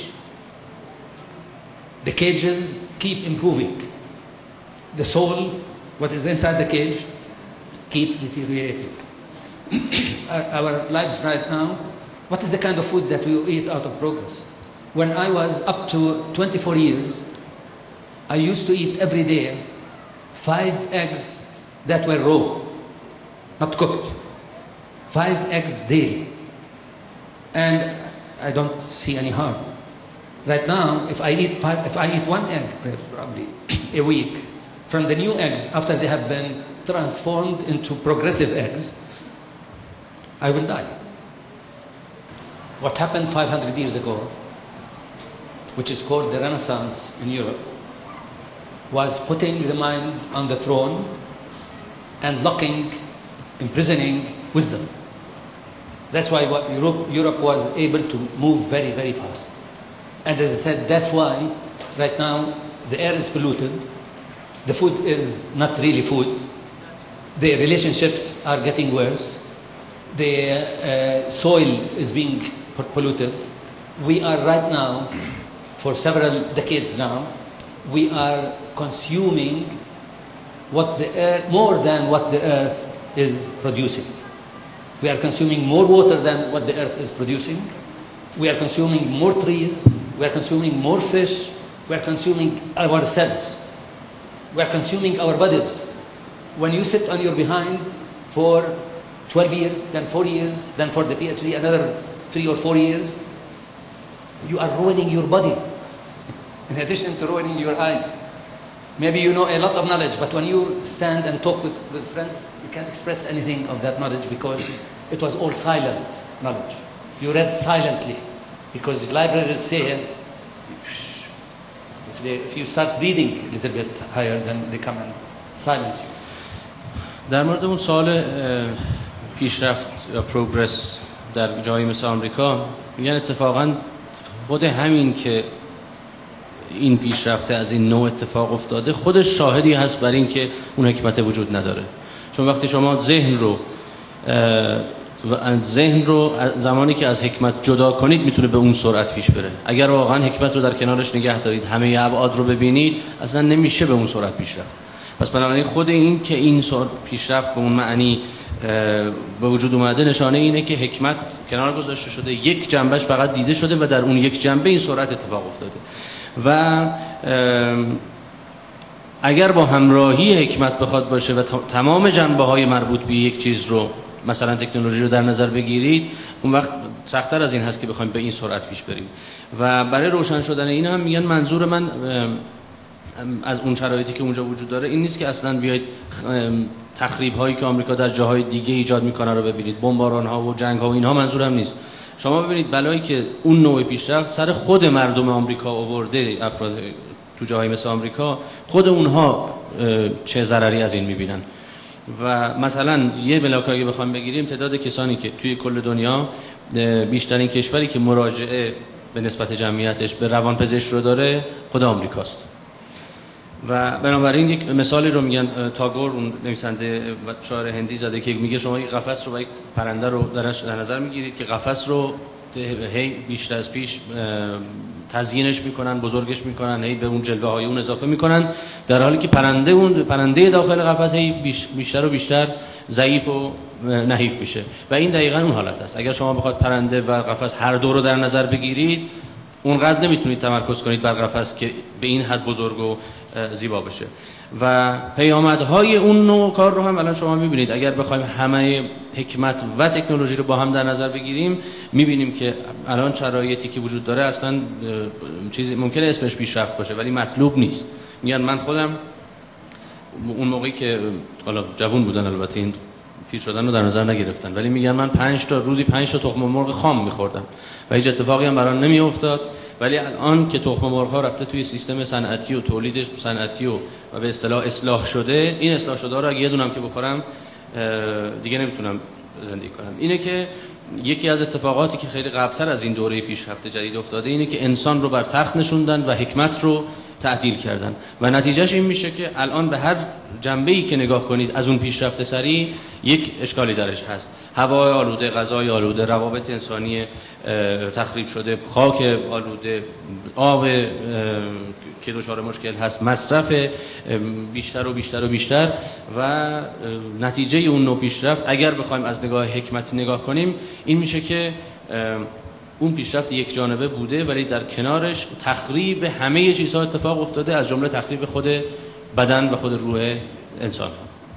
The cages keep improving. The soul, what is inside the cage, keeps deteriorating. Our lives right now, what is the kind of food that we eat out of progress? When I was up to twenty-four years, I used to eat every day five eggs that were raw, not cooked. Five eggs daily. And I don't see any harm. Right now, if I eat five, if I eat one egg probably a week from the new eggs after they have been transformed into progressive eggs, I will die. What happened five hundred years ago, which is called the Renaissance in Europe, was putting the mind on the throne and locking, imprisoning wisdom. That's why what Europe, Europe was able to move very, very fast. And as I said, that's why right now the air is polluted, the food is not really food, the relationships are getting worse, the uh, soil is being polluted. We are right now, for several decades now, we are consuming what the earth, more than what the earth is producing. We are consuming more water than what the earth is producing. We are consuming more trees. We are consuming more fish. We are consuming ourselves. We are consuming our bodies. When you sit on your behind for twelve years, then four years, then for the PhD another three or four years, you are ruining your body. In addition to ruining your eyes. Maybe you know a lot of knowledge, but when you stand and talk with, with friends, you can't express anything of that knowledge because it was all silent knowledge. You read silently because the libraries say, if, they, if you start reading a little bit higher, then they come and silence you. در مورد اون سوال پیشرفت یا پروگرس در جایی مثل آمریکا، میگن اتفاقا خود همین که این پیشرفته از این نوع اتفاق افتاده خودش شاهدی هست بر این که اون حکمت وجود نداره. چون وقتی شما ذهن رو ذهن رو زمانی که از حکمت جدا کنید میتونه به اون سرعت پیش بره. اگر واقعا حکمت رو در کنارش نگه دارید، همه ابعاد رو ببینید، اصلا نمیشه به اون سرعت پیش رفت. پس بنابراین خود این که این پیشرفت به اون معنی به وجود اومده نشانه اینه که حکمت کنار گذاشته شده، یک جنبش فقط دیده شده و در اون یک جنبه این سرعت اتفاق افتاده. و اگر با همراهی حکمت بخواد باشه و تمام جنبه‌های مربوط به یک چیز رو، مثلا تکنولوژی رو در نظر بگیرید، اون وقت سخت‌تر از این هست که بخوایم به این سرعت پیش بریم. و برای روشن شدن این هم میگن منظور من از اون شرایطی که اونجا وجود داره این نیست که اصلا بیاید تخریب هایی که آمریکا در جاهای دیگه ایجاد میکنه رو ببینید، بمباران ها و جنگ ها و اینها منظورم نیست. شما ببینید بلایی که اون نوع پیشرفت سر خود مردم آمریکا آورده، افراد تو جاهای مثل آمریکا، خود اونها چه ضرری از این میبینن. و مثلا یه ملاک اگه بخوام بگیریم، تعداد کسانی که توی کل دنیا بیشترین کشوری که مراجعه به نسبت جمعیتش به روانپزشک رو داره خود آمریکاست. و بنابراین یک مثالی رو میگن، تاگور اون نویسنده و شاعر هندی زده که میگه شما یک قفس رو با یک پرنده رو در نظر میگیرید که قفس رو هی بیشتر از پیش تزیینش میکنن، بزرگش میکنن، هی به اون جلوه های اون اضافه میکنن، در حالی که پرنده اون پرنده داخل قفس هی بیشتر و بیشتر ضعیف و نحیف میشه. و این دقیقاً اون حالت است. اگر شما بخواد پرنده و قفس هر دو رو در نظر بگیرید، اونقدر نمیتونید تمرکز کنید بر قفس که به این حد بزرگ و زیبا بشه. و پیامدهای اون نوع کار رو هم الان شما میبینید. اگر بخوایم همه حکمت و تکنولوژی رو با هم در نظر بگیریم، میبینیم که الان شرایطی که وجود داره اصلا چیزی ممکنه اسمش پیشرفت باشه ولی مطلوب نیست. میگن من خودم اون موقعی که حالا جوان بودن، البته این پیر شدن رو در نظر نگرفتن، ولی میگن من پنج تا روزی پنج تا تخم مرغ خام میخوردم و هیچ اتفاقی هم برام نمیافتاد. ولی الان که تخم مرغ ها رفته توی سیستم صنعتی و تولید صنعتی و و به اصطلاح اصلاح شده، این اصلاح شده رو اگه یه دونم که بخورم دیگه نمیتونم زندگی کنم. اینه که یکی از اتفاقاتی که خیلی قبلتر از این دوره پیشرفت جدید افتاده اینه که انسان رو بر تخت نشوندن و حکمت رو تعدیل کردن و نتیجهش این میشه که الان به هر جنبه‌ای که نگاه کنید از اون پیشرفت سریع یک اشکالی درش هست. هوای آلوده، غذای آلوده، روابط انسانی تخریب شده، خاک آلوده، آب که دچار مشکل هست، مصرف بیشتر و بیشتر و بیشتر و نتیجه اون نوع پیشرفت اگر بخوایم از نگاه حکمتی نگاه کنیم این میشه که اون پیشرفت یک جانبه بوده ولی در کنارش تخریب همه چیزها اتفاق افتاده، از جمله تخریب خود بدن و خود روح انسان.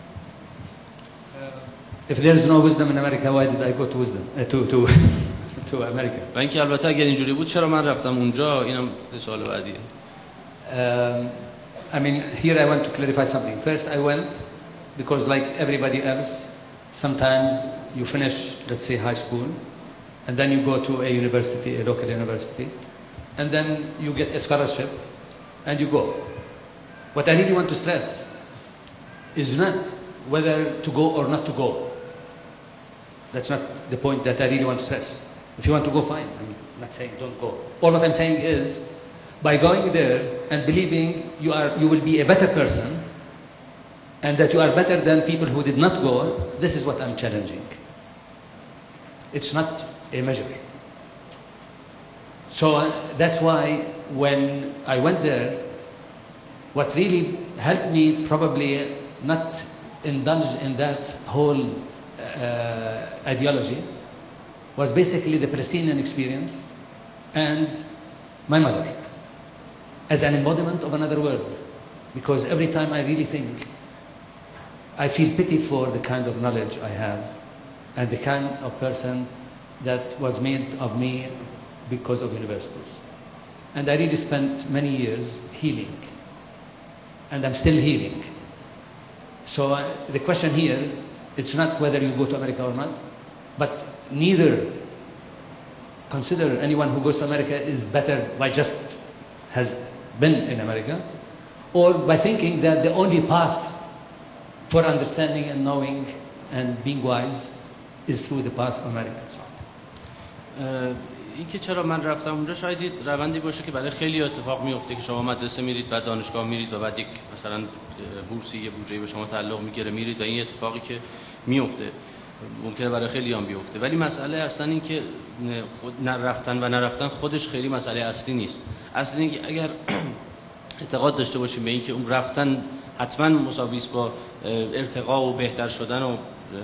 If there is no wisdom in America, why did I go to wisdom uh, to to to America? و اینکه البته اگر اینجوری بود چرا من رفتم اونجا؟ اینم سوال بعدیه. Um, I mean, here I want to clarify something. First, I went because, like everybody else, sometimes you finish, let's say, high school, and then you go to a university, a local university, and then you get a scholarship, and you go. What I really want to stress is not whether to go or not to go. That's not the point that I really want to stress. If you want to go, fine. I'm not saying don't go. All what I'm saying is, by going there and believing you are, you will be a better person, and that you are better than people who did not go, this is what I'm challenging. It's not a measure. So uh, that's why when I went there, what really helped me probably not indulge in that whole uh, ideology was basically the Palestinian experience and my mother as an embodiment of another world. Because every time I really think, I feel pity for the kind of knowledge I have and the kind of person that was made of me because of universities. And I really spent many years healing. And I'm still healing. So uh, the question here, it's not whether you go to America or not, but neither consider anyone who goes to America is better by just has been in America, or by thinking that the only path for understanding and knowing and being wise is through the path of America. این که چرا من رفتم اونجا شاید روندی باشه که برای خیلی اتفاق میفته که شما مدرسه میرید، بعد دانشگاه میرید و بعد یک مثلا بورسی یه بودجه‌ای به شما تعلق میگیره میرید و این اتفاقی که میفته ممکنه برای خیلی هم بیفته. ولی مسئله اصلا این که خود نرفتن و نرفتن خودش خیلی مسئله اصلی نیست. اصلی این که اگر اعتقاد داشته باشیم به این که اون رفتن حتما مساوی است با ارتقا و بهتر شدن و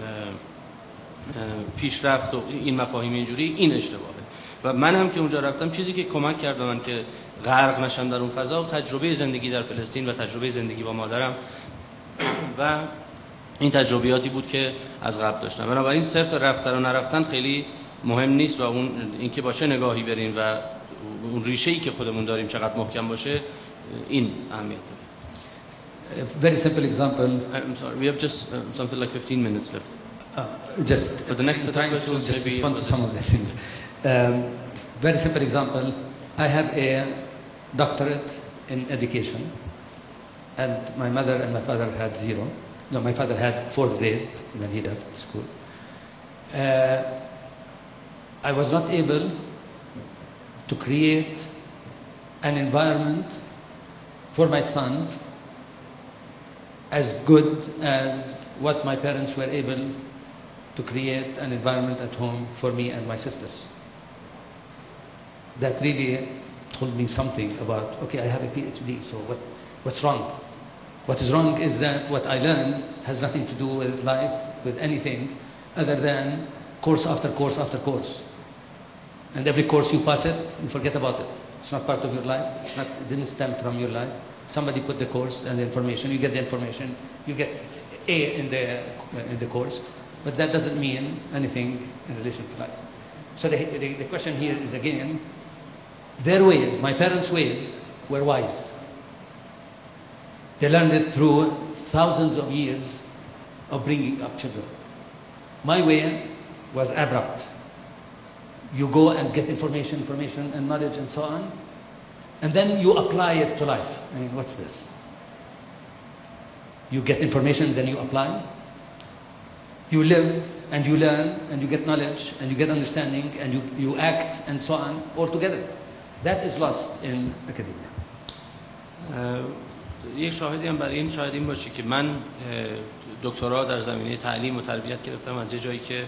پیشرفت و این مفاهیم اینجوری، این اشتباهه. و من هم که اونجا رفتم چیزی که کمک کرد من که غرق نشم در اون فضا و تجربه زندگی در فلسطین و تجربه زندگی با مادرم و این تجربیاتی بود که از قبل داشتم. بنابراین صرف رفتن و نرفتن خیلی مهم نیست و اون اینکه با چه نگاهی بریم و اون ریشه‌ای که خودمون داریم چقدر محکم باشه، این اهمیت داره. A very simple example. I'm sorry, we have just uh, something like fifteen minutes left. Uh, just for the next trying to just respond to some of the things. Um, very simple example. I have a doctorate in education, and my mother and my father had zero. No, my father had fourth grade, and then he left school. Uh, I was not able to create an environment for my sons as good as what my parents were able to create an environment at home for me and my sisters. That really told me something about, okay, I have a PhD, so what, what's wrong? What is wrong is that what I learned has nothing to do with life, with anything, other than course after course after course. And every course you pass it, you forget about it. It's not part of your life. It's not, it didn't stem from your life. Somebody put the course and the information. You get the information. You get A in the, uh, in the course. But that doesn't mean anything in relation to life. So the, the, the question here is again, their ways, my parents' ways, were wise. They learned it through thousands of years of bringing up children. My way was abrupt. You go and get information, information and knowledge and so on, and then you apply it to life. I mean, what's this? You get information, then you apply. You live and you learn and you get knowledge and you get understanding and you, you act and so on all together. That is lost in academia. Uh, یک شاهدی هم برای این شاهد این باشه که من دکترا در زمینه تعلیم و تربیت گرفتم از یه جایی که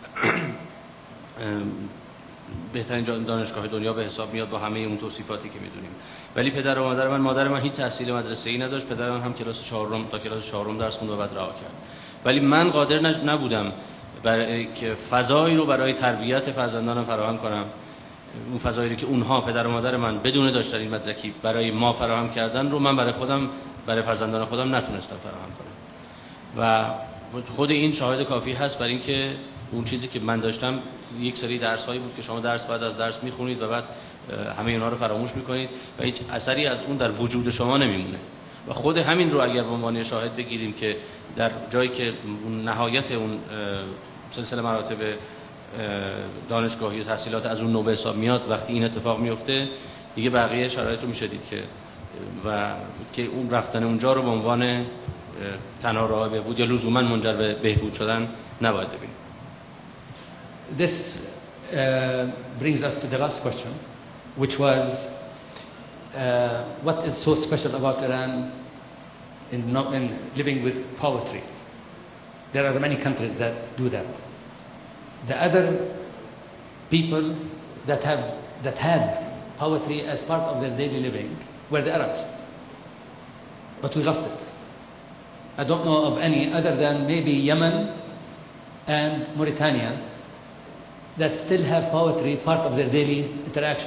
بهترین دانشگاه دنیا به حساب میاد با همه اون توصیفاتی که میدونیم. ولی پدر و مادر من مادر من هیچ تحصیل مدرسه‌ای نداشت. پدر من هم کلاس چهارم تا کلاس چهارم درس خوند و بعد رها کرد. ولی من قادر نبودم برای که فضایی رو برای تربیت فرزندانم فراهم کنم. اون فضایی که اونها پدر و مادر من بدون داشتن این مدرکی برای ما فراهم کردن رو من برای خودم برای فرزندان خودم نتونستم فراهم کنم. و خود این شاهد کافی هست برای اینکه اون چیزی که من داشتم یک سری درس‌هایی بود که شما درس بعد از درس می‌خونید و بعد همه اینها رو فراموش می‌کنید و هیچ اثری از اون در وجود شما نمیمونه. و خود همین رو اگر به عنوان شاهد بگیریم که در جایی که نهایت اون سلسله مراتب دانشگاهی و تحصیلات از اون نوع حساب میاد، وقتی این اتفاق میفته دیگه بقیه شرایط رو میشه دید که و که اون رفتن اونجا رو به عنوان تنها راه بهبود یا لزوما منجر به بهبود شدن نباید ببینیم. This uh, brings us to the last question, which was uh, what is so special about Iran in, no, in living with poetry? There are many countries that do that. The other people that have that had poetry as part of their daily living were the Arabs, but we lost it. I don't know of any other than maybe Yemen and Mauritania that still have poetry part of their daily interaction.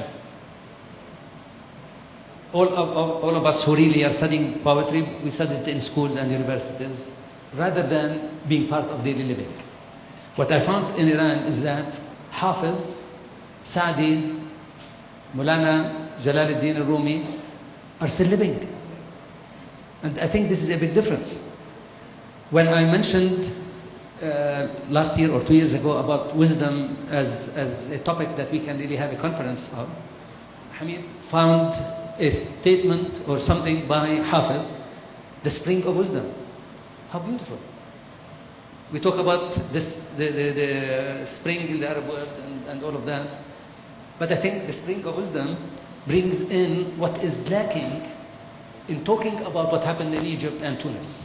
All of, of, all of us who really are studying poetry, we study it in schools and universities rather than being part of daily living. What I found in Iran is that Hafiz, Sa'di, Mulana, Jalaluddin al-Rumi are still living. And I think this is a big difference. When I mentioned uh, last year or two years ago about wisdom as, as a topic that we can really have a conference of, Hamid found a statement or something by Hafiz, the spring of wisdom. How beautiful. We talk about this, the, the, the spring in the Arab world and, and all of that. But I think the spring of wisdom brings in what is lacking in talking about what happened in Egypt and Tunis.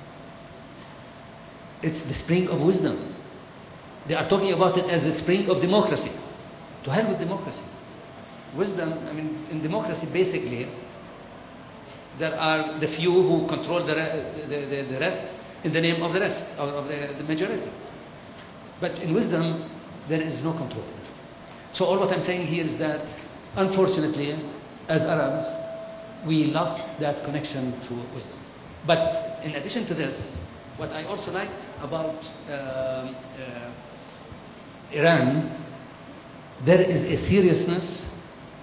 It's the spring of wisdom. They are talking about it as the spring of democracy. To hell with democracy. Wisdom, I mean, in democracy, basically, there are the few who control the, the, the, the rest in the name of the rest, of, of the, the majority. But in wisdom, there is no control. So all what I'm saying here is that, unfortunately, as Arabs, we lost that connection to wisdom. But in addition to this, what I also liked about uh, uh, Iran, there is a seriousness,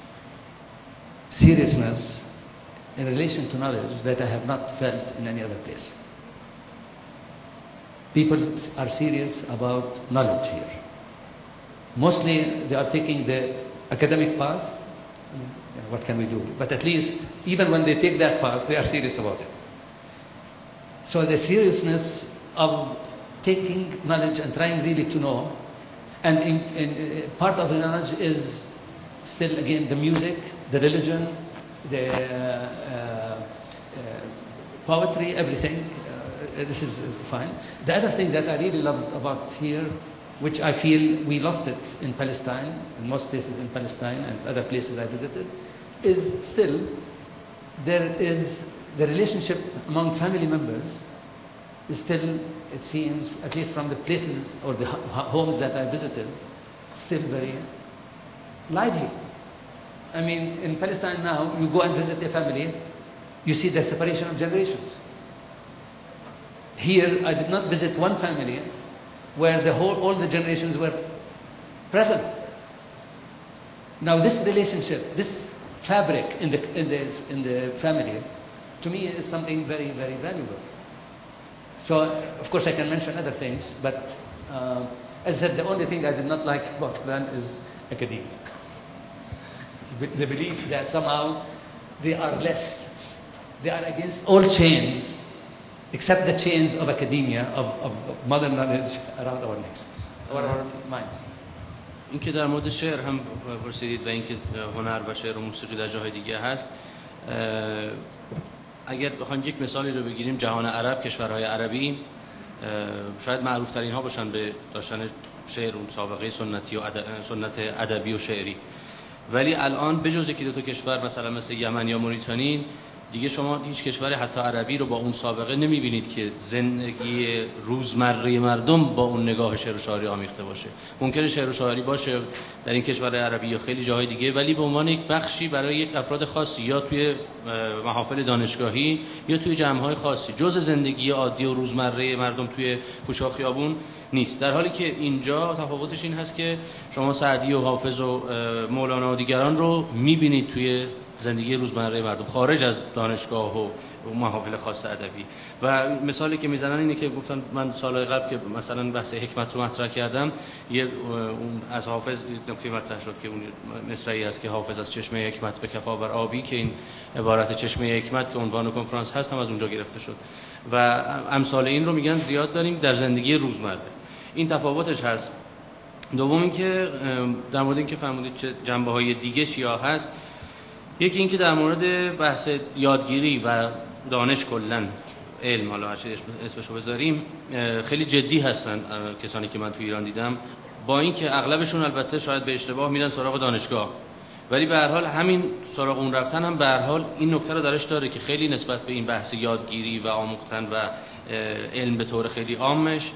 seriousness in relation to knowledge that I have not felt in any other place. People are serious about knowledge here. Mostly they are taking the academic path. What can we do? But at least, even when they take that path, they are serious about it. So the seriousness of taking knowledge and trying really to know, and in, in, uh, part of the knowledge is still, again, the music, the religion, the uh, uh, poetry, everything. Uh, this is fine. The other thing that I really loved about here, which I feel we lost it in Palestine, in most places in Palestine and other places I visited, is still there is the relationship among family members is still, it seems, at least from the places or the homes that I visited, still very lively. I mean, in Palestine now, you go and visit a family, you see the separation of generations. Here, I did not visit one family where the whole, all the generations were present. Now, this relationship, this fabric in the, in the, in the family, to me is something very, very valuable. So, of course, I can mention other things, but uh, as I said, the only thing I did not like about Quran is academia. The belief that somehow they are less, they are against all chains, except the chains of academia, of, of modern knowledge around our necks, or our minds. اینکه در مورد شعر هم پرسیدید و اینکه هنر و شعر و موسیقی در جاهای دیگه هست. اگر بخوایم یک مثالی رو بگیریم، جهان عرب، کشورهای عربی شاید معروف ترین ها باشن به داشتن شعر و سابقه سنتی و سنت ادبی و شعری. ولی الان بجز یکی دو تا کشور مثلا مثل یمن یا موریتانی، دیگه شما هیچ کشور حتی عربی رو با اون سابقه نمیبینید که زندگی روزمره مردم با اون نگاه شعر و شاعری آمیخته باشه. ممکنه شعر و شاعری باشه در این کشور عربی یا خیلی جاهای دیگه، ولی به عنوان یک بخشی برای یک افراد خاصی یا توی محافل دانشگاهی یا توی جمع‌های خاصی، جزء زندگی عادی و روزمره مردم توی کوچه و خیابون نیست. در حالی که اینجا تفاوتش این هست که شما سعدی و حافظ و مولانا و دیگران رو میبینید توی زندگی روزمره مردم خارج از دانشگاه و محافل خاص ادبی. و مثالی که میزنن اینه که گفتن، من سالهای قبل که مثلا بحث حکمت رو مطرح کردم، یه اون از حافظ نکته مطرح شد که اون مصرعی است که حافظ از چشمه حکمت به کف آور آبی، که این عبارت چشمه حکمت که عنوان کنفرانس هست هم از اونجا گرفته شد. و امثال این رو میگن زیاد داریم در زندگی روزمره. این تفاوتش هست. دوم اینکه در مورد اینکه فرمودید چه جنبه‌های دیگه چیا هست، یکی اینکه در مورد بحث یادگیری و دانش کلا، علم، حالا هر چی اسمشو بذاریم، خیلی جدی هستن کسانی که من تو ایران دیدم، با اینکه اغلبشون البته شاید به اشتباه میرن سراغ دانشگاه، ولی به هر حال همین سراغ اون رفتن هم به هر حال این نکته رو درش داره که خیلی نسبت به این بحث یادگیری و آموختن و علم به طور خیلی عامش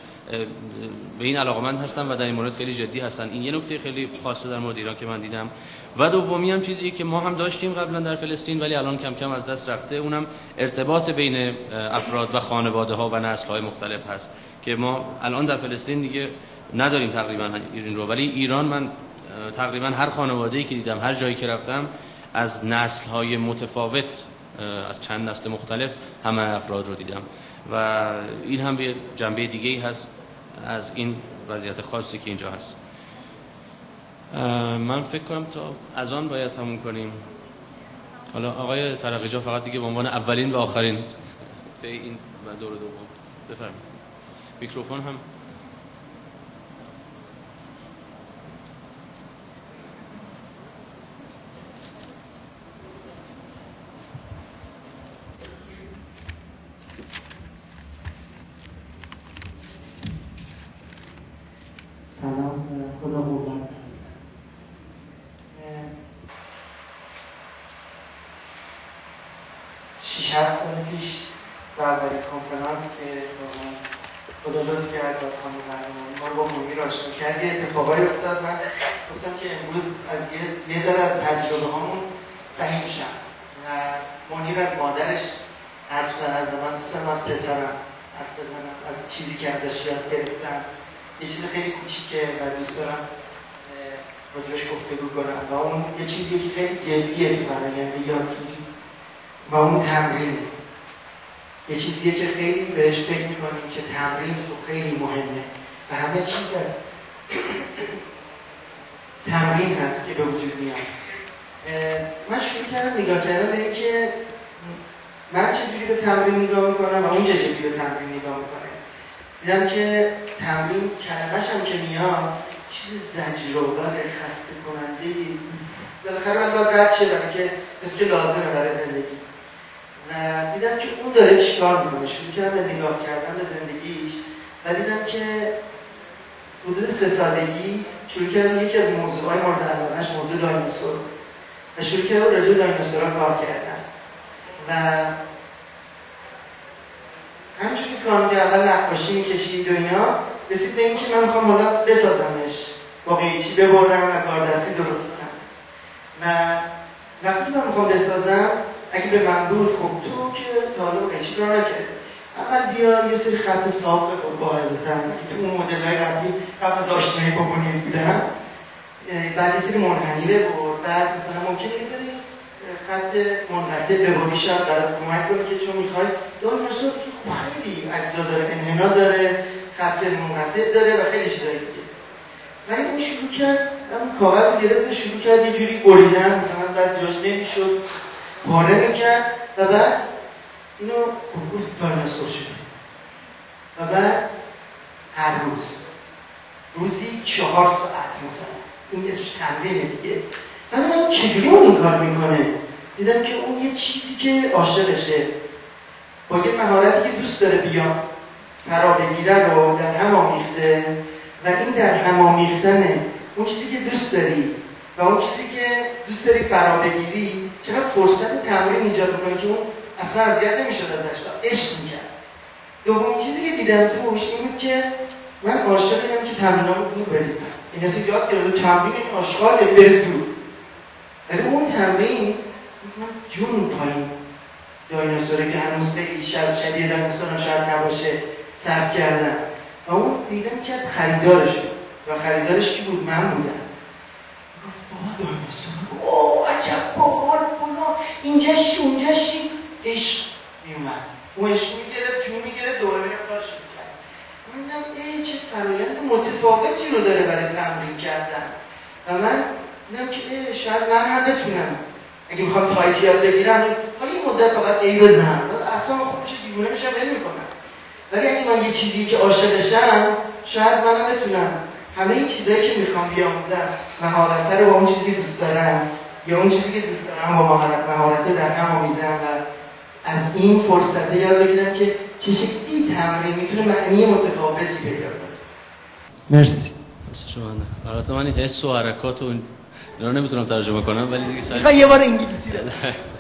به این علاقمند هستن و در این مورد خیلی جدی هستن. این یه نکته خیلی خاصه در مورد ایران که من دیدم. و دومی هم چیزی که ما هم داشتیم قبلا در فلسطین ولی الان کم کم از دست رفته، اونم ارتباط بین افراد و خانواده ها و نسل های مختلف هست که ما الان در فلسطین دیگه نداریم تقریبا این رو، ولی ایران من تقریبا هر خانواده‌ای که دیدم، هر جایی که رفتم، از نسل های متفاوت، از چند نسل مختلف همه افراد رو دیدم و این هم به جنبه دیگه‌ای هست از این وضعیت خاصی که اینجا هست. من فکر کنم تا از آن باید تموم کنیم. حالا آقای ترقی‌جا فقط دیگه به عنوان اولین و آخرین طی این دور دوم بفرمایید. میکروفون هم سلام، خدا قوت. شیش هفت سال پیش به اولین کنفرانس که خدا لطف کرد و خانم قهرمانی ما رو با منیر آشنا کرد، یه اتفاقایی افتاد. من گفتم که امروز از یه, یه ذره از تجربه هامون سهیم میشم و منیر از مادرش حرف زد و من دوست دارم از پسرم حرف بزنم، از چیزی که ازش یاد گرفتم. یه چیز خیلی کوچیکه و دوست دارم راجبش گفتگو کنم و اون یه چیزی که خیلی جدیه تو فرآیند یادگیری و اون تمرین. یه چیزیه که خیلی بهش فکر میکنیم که تمرین خیلی مهمه و همه چیز از تمرین هست که به وجود میاد. من شروع کردم نگاه کردم به اینکه من چجوری به تمرین نگاه میکنم و اون چجوری به تمرین نگاه میکنه. دیدم که تمرین کلمه‌ش هم که میاد چیز زجرآور، خسته کننده‌ای، بالاخره من باید رد شه برای که مثل که لازمه برای زندگی. و دیدم که اون داره چیکار میکنه. شروع کردم به نگاه کردن به زندگیش و دیدم که حدود سه سالگی شروع کردم یکی از موضوعهای مورد علاقه‌اش موضوع دایناسور و شروع کردم راجع به دایناسورها کار کردن و همینجوری که کار که اول نقاشی می‌کشید و اینا رسید به اینکه من می‌خوام حالا بسازمش، با قیچی ببرم و کاردستی درست کنم. و وقتی من می‌خوام بسازم اگه به من بود خب تو که تا حالا قیچی کار نکردی، اول بیا یه سری خط صاف قاعده تو اون مدل‌های قبلی قبل از آشنایی با منیر بودن، بعد یه سری منحنی ببر، بعد مثلا ممکنه یه سری خط منقطع ببری شاید برات کمک کنه که چون میخوای دایناسور که خب خیلی اجزا داره، انحنا داره، خط منقطع داره و خیلی چیزایی دیگه. ولی اون شروع کرد اون کاغذ رو گرفت شروع کرد یه جوری بریدن، مثلا بعضی جاش نمیشد پاره میکرد و بعد اینو گفت دایناسور شده. و بعد هر روز روزی چهار ساعت مثلا این اسمش تمرینه دیگه. من دیدم چجوری اون این کار میکنه. دیدم که اون یه چیزی که عاشقشه با یه مهارتی که دوست داره بیان فرا بگیره رو در هم آمیخته و این در هم آمیختن اون چیزی که دوست داری و اون چیزی که دوست داری فرا بگیری چقدر فرصت تمرین ایجاد میکنه که اون اصلا اذیت نمیشد ازش، عشق میکرد. دومین چیزی که دیدم توش این بود که من عاشق اینم که تمرینامو دور بریزم. این اصلا یاد گرفتم تمرین این آشغال بریز دور. ولی اون تمرین من جون پایین دایناسوره که هنوز خیلی شب شبیه دایناسور هم شاید نباشه صرف کردن و اون پیدا کرد خریدارش شد و خریدارش کی بود؟ من بودم. گفت بابا دایناسور، اوه عجب بابا بابا اینجا شی اونجا شی. عشق میومد، اون عشق میگرفت، جون میگرفت، دوباره میرفت کارش میکرد. من دیدم ای چه فرایند متفاوتی رو داره برای تمرین کردن و من دیدم که ای شاید من هم بتونم اگه میخوام تایپ یاد بگیرم حالا این مدت فقط ای بزنم اصلا خوب میشه دیوونه میشم ول میکنم. ولی اگه من یه چیزی که عاشقشم شاید منم بتونم همه این چیزایی که میخوام بیاموزم مهارت رو با اون چیزی که دوست دارم یا اون چیزی که دوست دارم با مهارت در هم آمیزم و از این فرصت یاد بگیرم که چه شکلی تمرین میتونه معنی متفاوتی پیدا کنه. مرسی. شما البته من این حس و حرکات و اینا نمیتونم ترجمه کنم ولی دیگه سعی من یه بار انگلیسی دادم.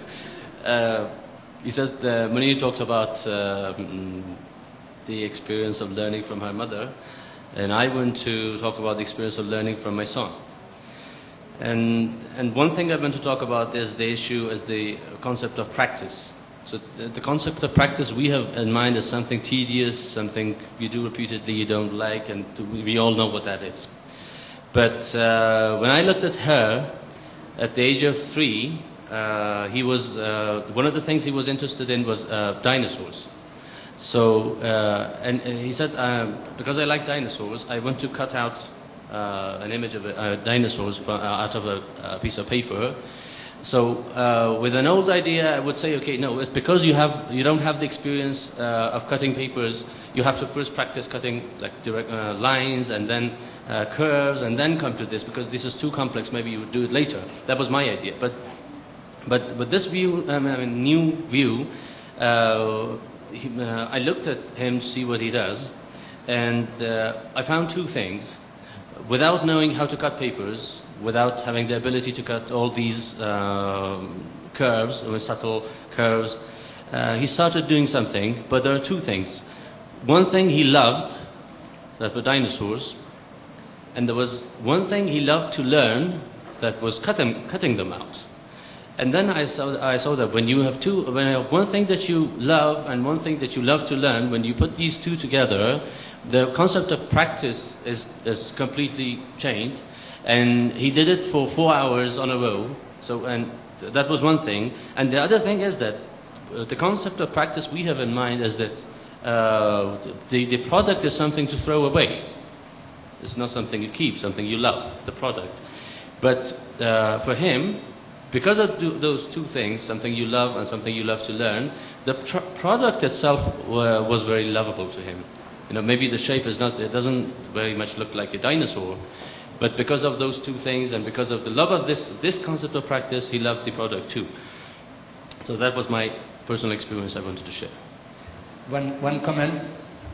He says that Munir talked about uh, the experience of learning from her mother, and I want to talk about the experience of learning from my son. And and one thing I want to talk about is the issue is the concept of practice. So the, the concept of practice we have in mind is something tedious, something you do repeatedly you don't like, and to, we all know what that is. But uh, when I looked at her, at the age of three, uh, he was uh, one of the things he was interested in was uh, dinosaurs. So uh, and he said, um, because I like dinosaurs, I want to cut out uh, an image of a, uh, dinosaurs from, uh, out of a, a piece of paper. So uh, with an old idea, I would say, okay, no, it's because you have you don't have the experience uh, of cutting papers. You have to first practice cutting like direct uh, lines and then uh, curves and then come to this because this is too complex. Maybe you would do it later. That was my idea. But but with this view, um, I mean, new view, uh, he, uh, I looked at him to see what he does, and uh, I found two things. Without knowing how to cut papers, without having the ability to cut all these uh, curves, or subtle curves, uh, he started doing something, but there are two things. One thing he loved, that were dinosaurs, and there was one thing he loved to learn, that was cutting, cutting them out. And then I saw, I saw that when you have two, when you have one thing that you love and one thing that you love to learn, when you put these two together, the concept of practice is, is completely changed. And he did it for four hours on a row. So, and th that was one thing. And the other thing is that uh, the concept of practice we have in mind is that uh, the, the product is something to throw away. It's not something you keep, something you love, the product. But uh, for him, because of do, those two things, something you love and something you love to learn, the tr product itself uh, was very lovable to him. You know, maybe the shape is not, it doesn't very much look like a dinosaur, but because of those two things and because of the love of this, this concept of practice, he loved the product too. So that was my personal experience I wanted to share. One, one comment.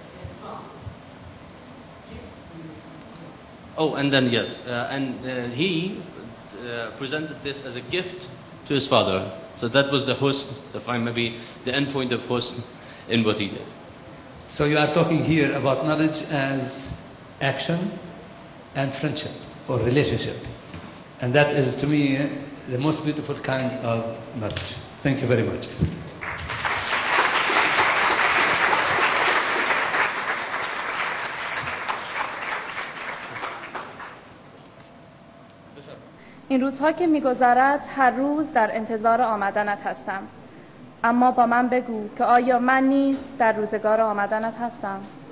Oh, and then yes, uh, and uh, he uh, presented this as a gift to his father. So that was the husn, the fine, maybe the end point of husn in what he did. So you are talking here about knowledge as action and friendship or relationship. And that is, to me, the most beautiful kind of knowledge. Thank you very much. این روزها که می‌گذرد هر روز در انتظار آمدنت هستم. اما با من بگو که آیا من نیز در روزگار آمدنت هستم؟